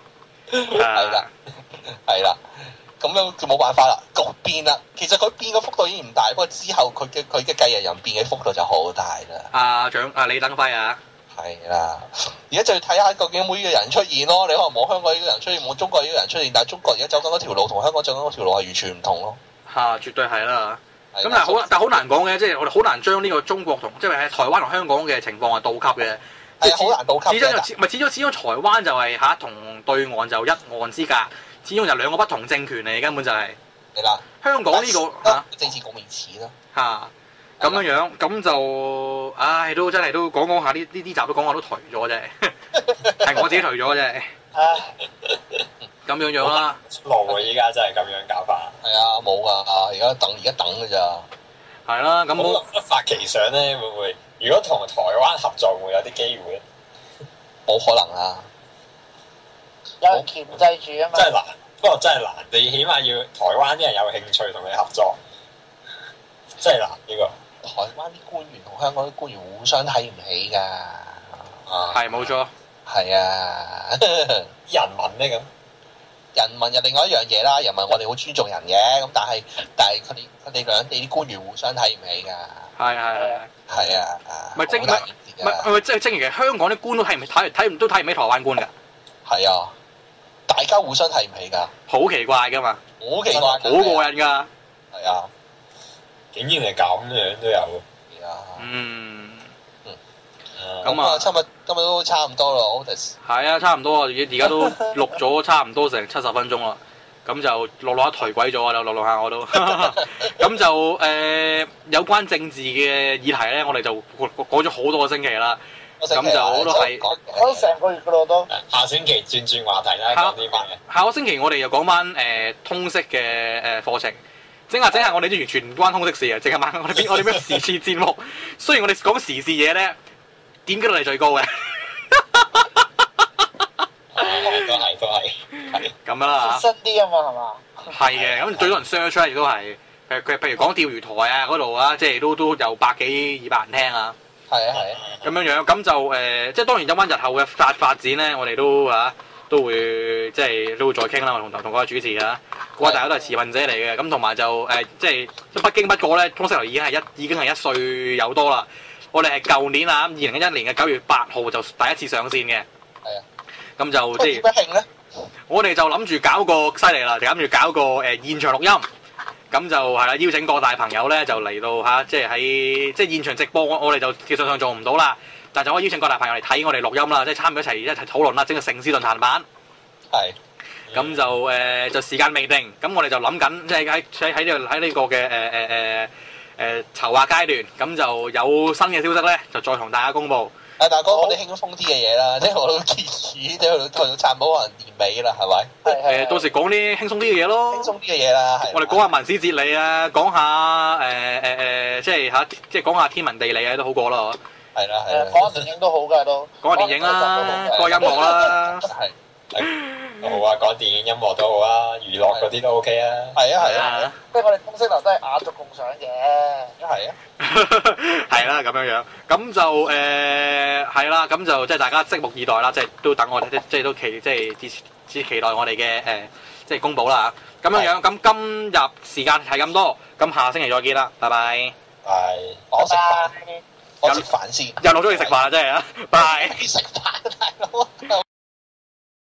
係啦，咁樣就冇辦法啦，局變啦。其實佢變嘅幅度已經唔大，不過之後佢嘅繼任人變嘅幅度就好大啦。 李登輝啊， 係啦，而家就要睇下究竟有冇呢個人出現咯。你可能冇香港呢個人出現，冇中國呢個人出現，但係中國而家走緊嗰條路同香港走緊嗰條路係完全唔同咯。 絕對係啦。咁但係好難講嘅，即係我哋好難將呢個中國同即係喺台灣同香港嘅情況係倒級嘅，即係好難倒級嘅。 始終台灣就係同對岸就一岸之隔，始終就兩個不同政權嚟，根本就係。係啦。香港呢個政治局面似咯。 咁樣咁就都真係都講下呢集都講下都頹咗啫，係我自己頹咗啫。咁樣啦， 路啊！依家真係咁樣搞法。 係啊，冇噶，而家等㗎咋。 係啦，咁我發奇想咧，會唔會如果同台灣合作會有啲機會咧？ 冇可能啦， 有人鉗制住啊嘛。 真係難，不過真係難。你起碼要台灣啲人有興趣同你合作，真係難呢個。 台灣啲官員同香港啲官員互相睇唔起㗎。 係冇錯。 係啊。 人民咧咁。 人民又另外一樣嘢啦，人民我哋好尊重人嘅，咁但係佢哋兩地啲官員互相睇唔起㗎。係啊， 咪即係正如香港啲官都睇唔起台灣官㗎。係啊，大家互相睇唔起㗎。好奇怪㗎嘛。 好奇怪。好過癮㗎。 係啊。 竟然係咁樣都有。 係啊。 咁啊， 今日都差唔多咯 Otis。 係啊，差唔多啊，而家都錄咗差唔多成70分鐘啦。咁就落一頹鬼咗啊！落下我都。咁就有關政治嘅議題咧，我哋就講咗好多個星期啦。咁就我都係講成個月噶咯都。 下星期轉話題啦，講啲咩嘅？ 下個星期我哋又講翻通識嘅課程。整下我哋都完全唔關通識事啊！淨係問我哋邊時事節目。雖然我哋講時事嘢咧。點擊率係最高嘅， 都係咁樣啦嚇。新啲啊嘛係嘛？ 係嘅，咁最多人 search 出嚟亦都係，譬如講釣魚台啊嗰度啊，即係都有100幾200人聽啊。 係啊。 咁樣咁就即係當然有翻日後嘅發展咧，我哋都會即係都會再傾啦。我同嗰個主持啊，嗰位大家都係持份者嚟嘅，咁同埋就即係不經不覺咧，通識樓已經係1歲有多啦。我哋係舊年啊2011年嘅9月8號就第一次上線嘅。 係啊。 咁就即係點樣興咧？ 我哋就諗住搞個犀利啦，就諗住搞個現場錄音，咁就係啦，邀請各大朋友咧就嚟到嚇，即係喺即係現場直播，我哋就技術上做唔到啦，但就可以邀請各大朋友嚟睇我哋錄音啦，即係參與一齊討論啦，整個城市論壇版。 係。 咁就時間未定，咁我哋就諗緊，即係喺呢個嘅籌劃階段，咁就有新嘅消息咧，就再同大家公佈。 大哥，我哋輕鬆啲嘅嘢啦，即係我都建議，即係去到差唔多可能年尾啦，係咪？ 到時講啲輕鬆啲嘅嘢咯。 輕鬆啲嘅嘢啦，係。 我哋講下文史哲理啊，講下即係講下天文地理啊，都好過啦。 係啦。 講下電影都好㗎都。 講下電影啦，講下音樂啦。 係。 好啊，講電影音樂都好啊，娛樂嗰啲都 OK 啊。 係啊。 即係我哋通識樓都係雅俗共賞嘅。 係啊。 係啦，咁樣樣，咁就係啦，咁就即係大家拭目以待啦，即係都等我哋，即係都期待我哋嘅即係公佈啦嚇。咁樣樣，咁今日時間係咁多，咁下星期再見啦，拜拜。 係。 我食飯先。 又落咗去食飯啦，真係啊，拜。 食飯大佬。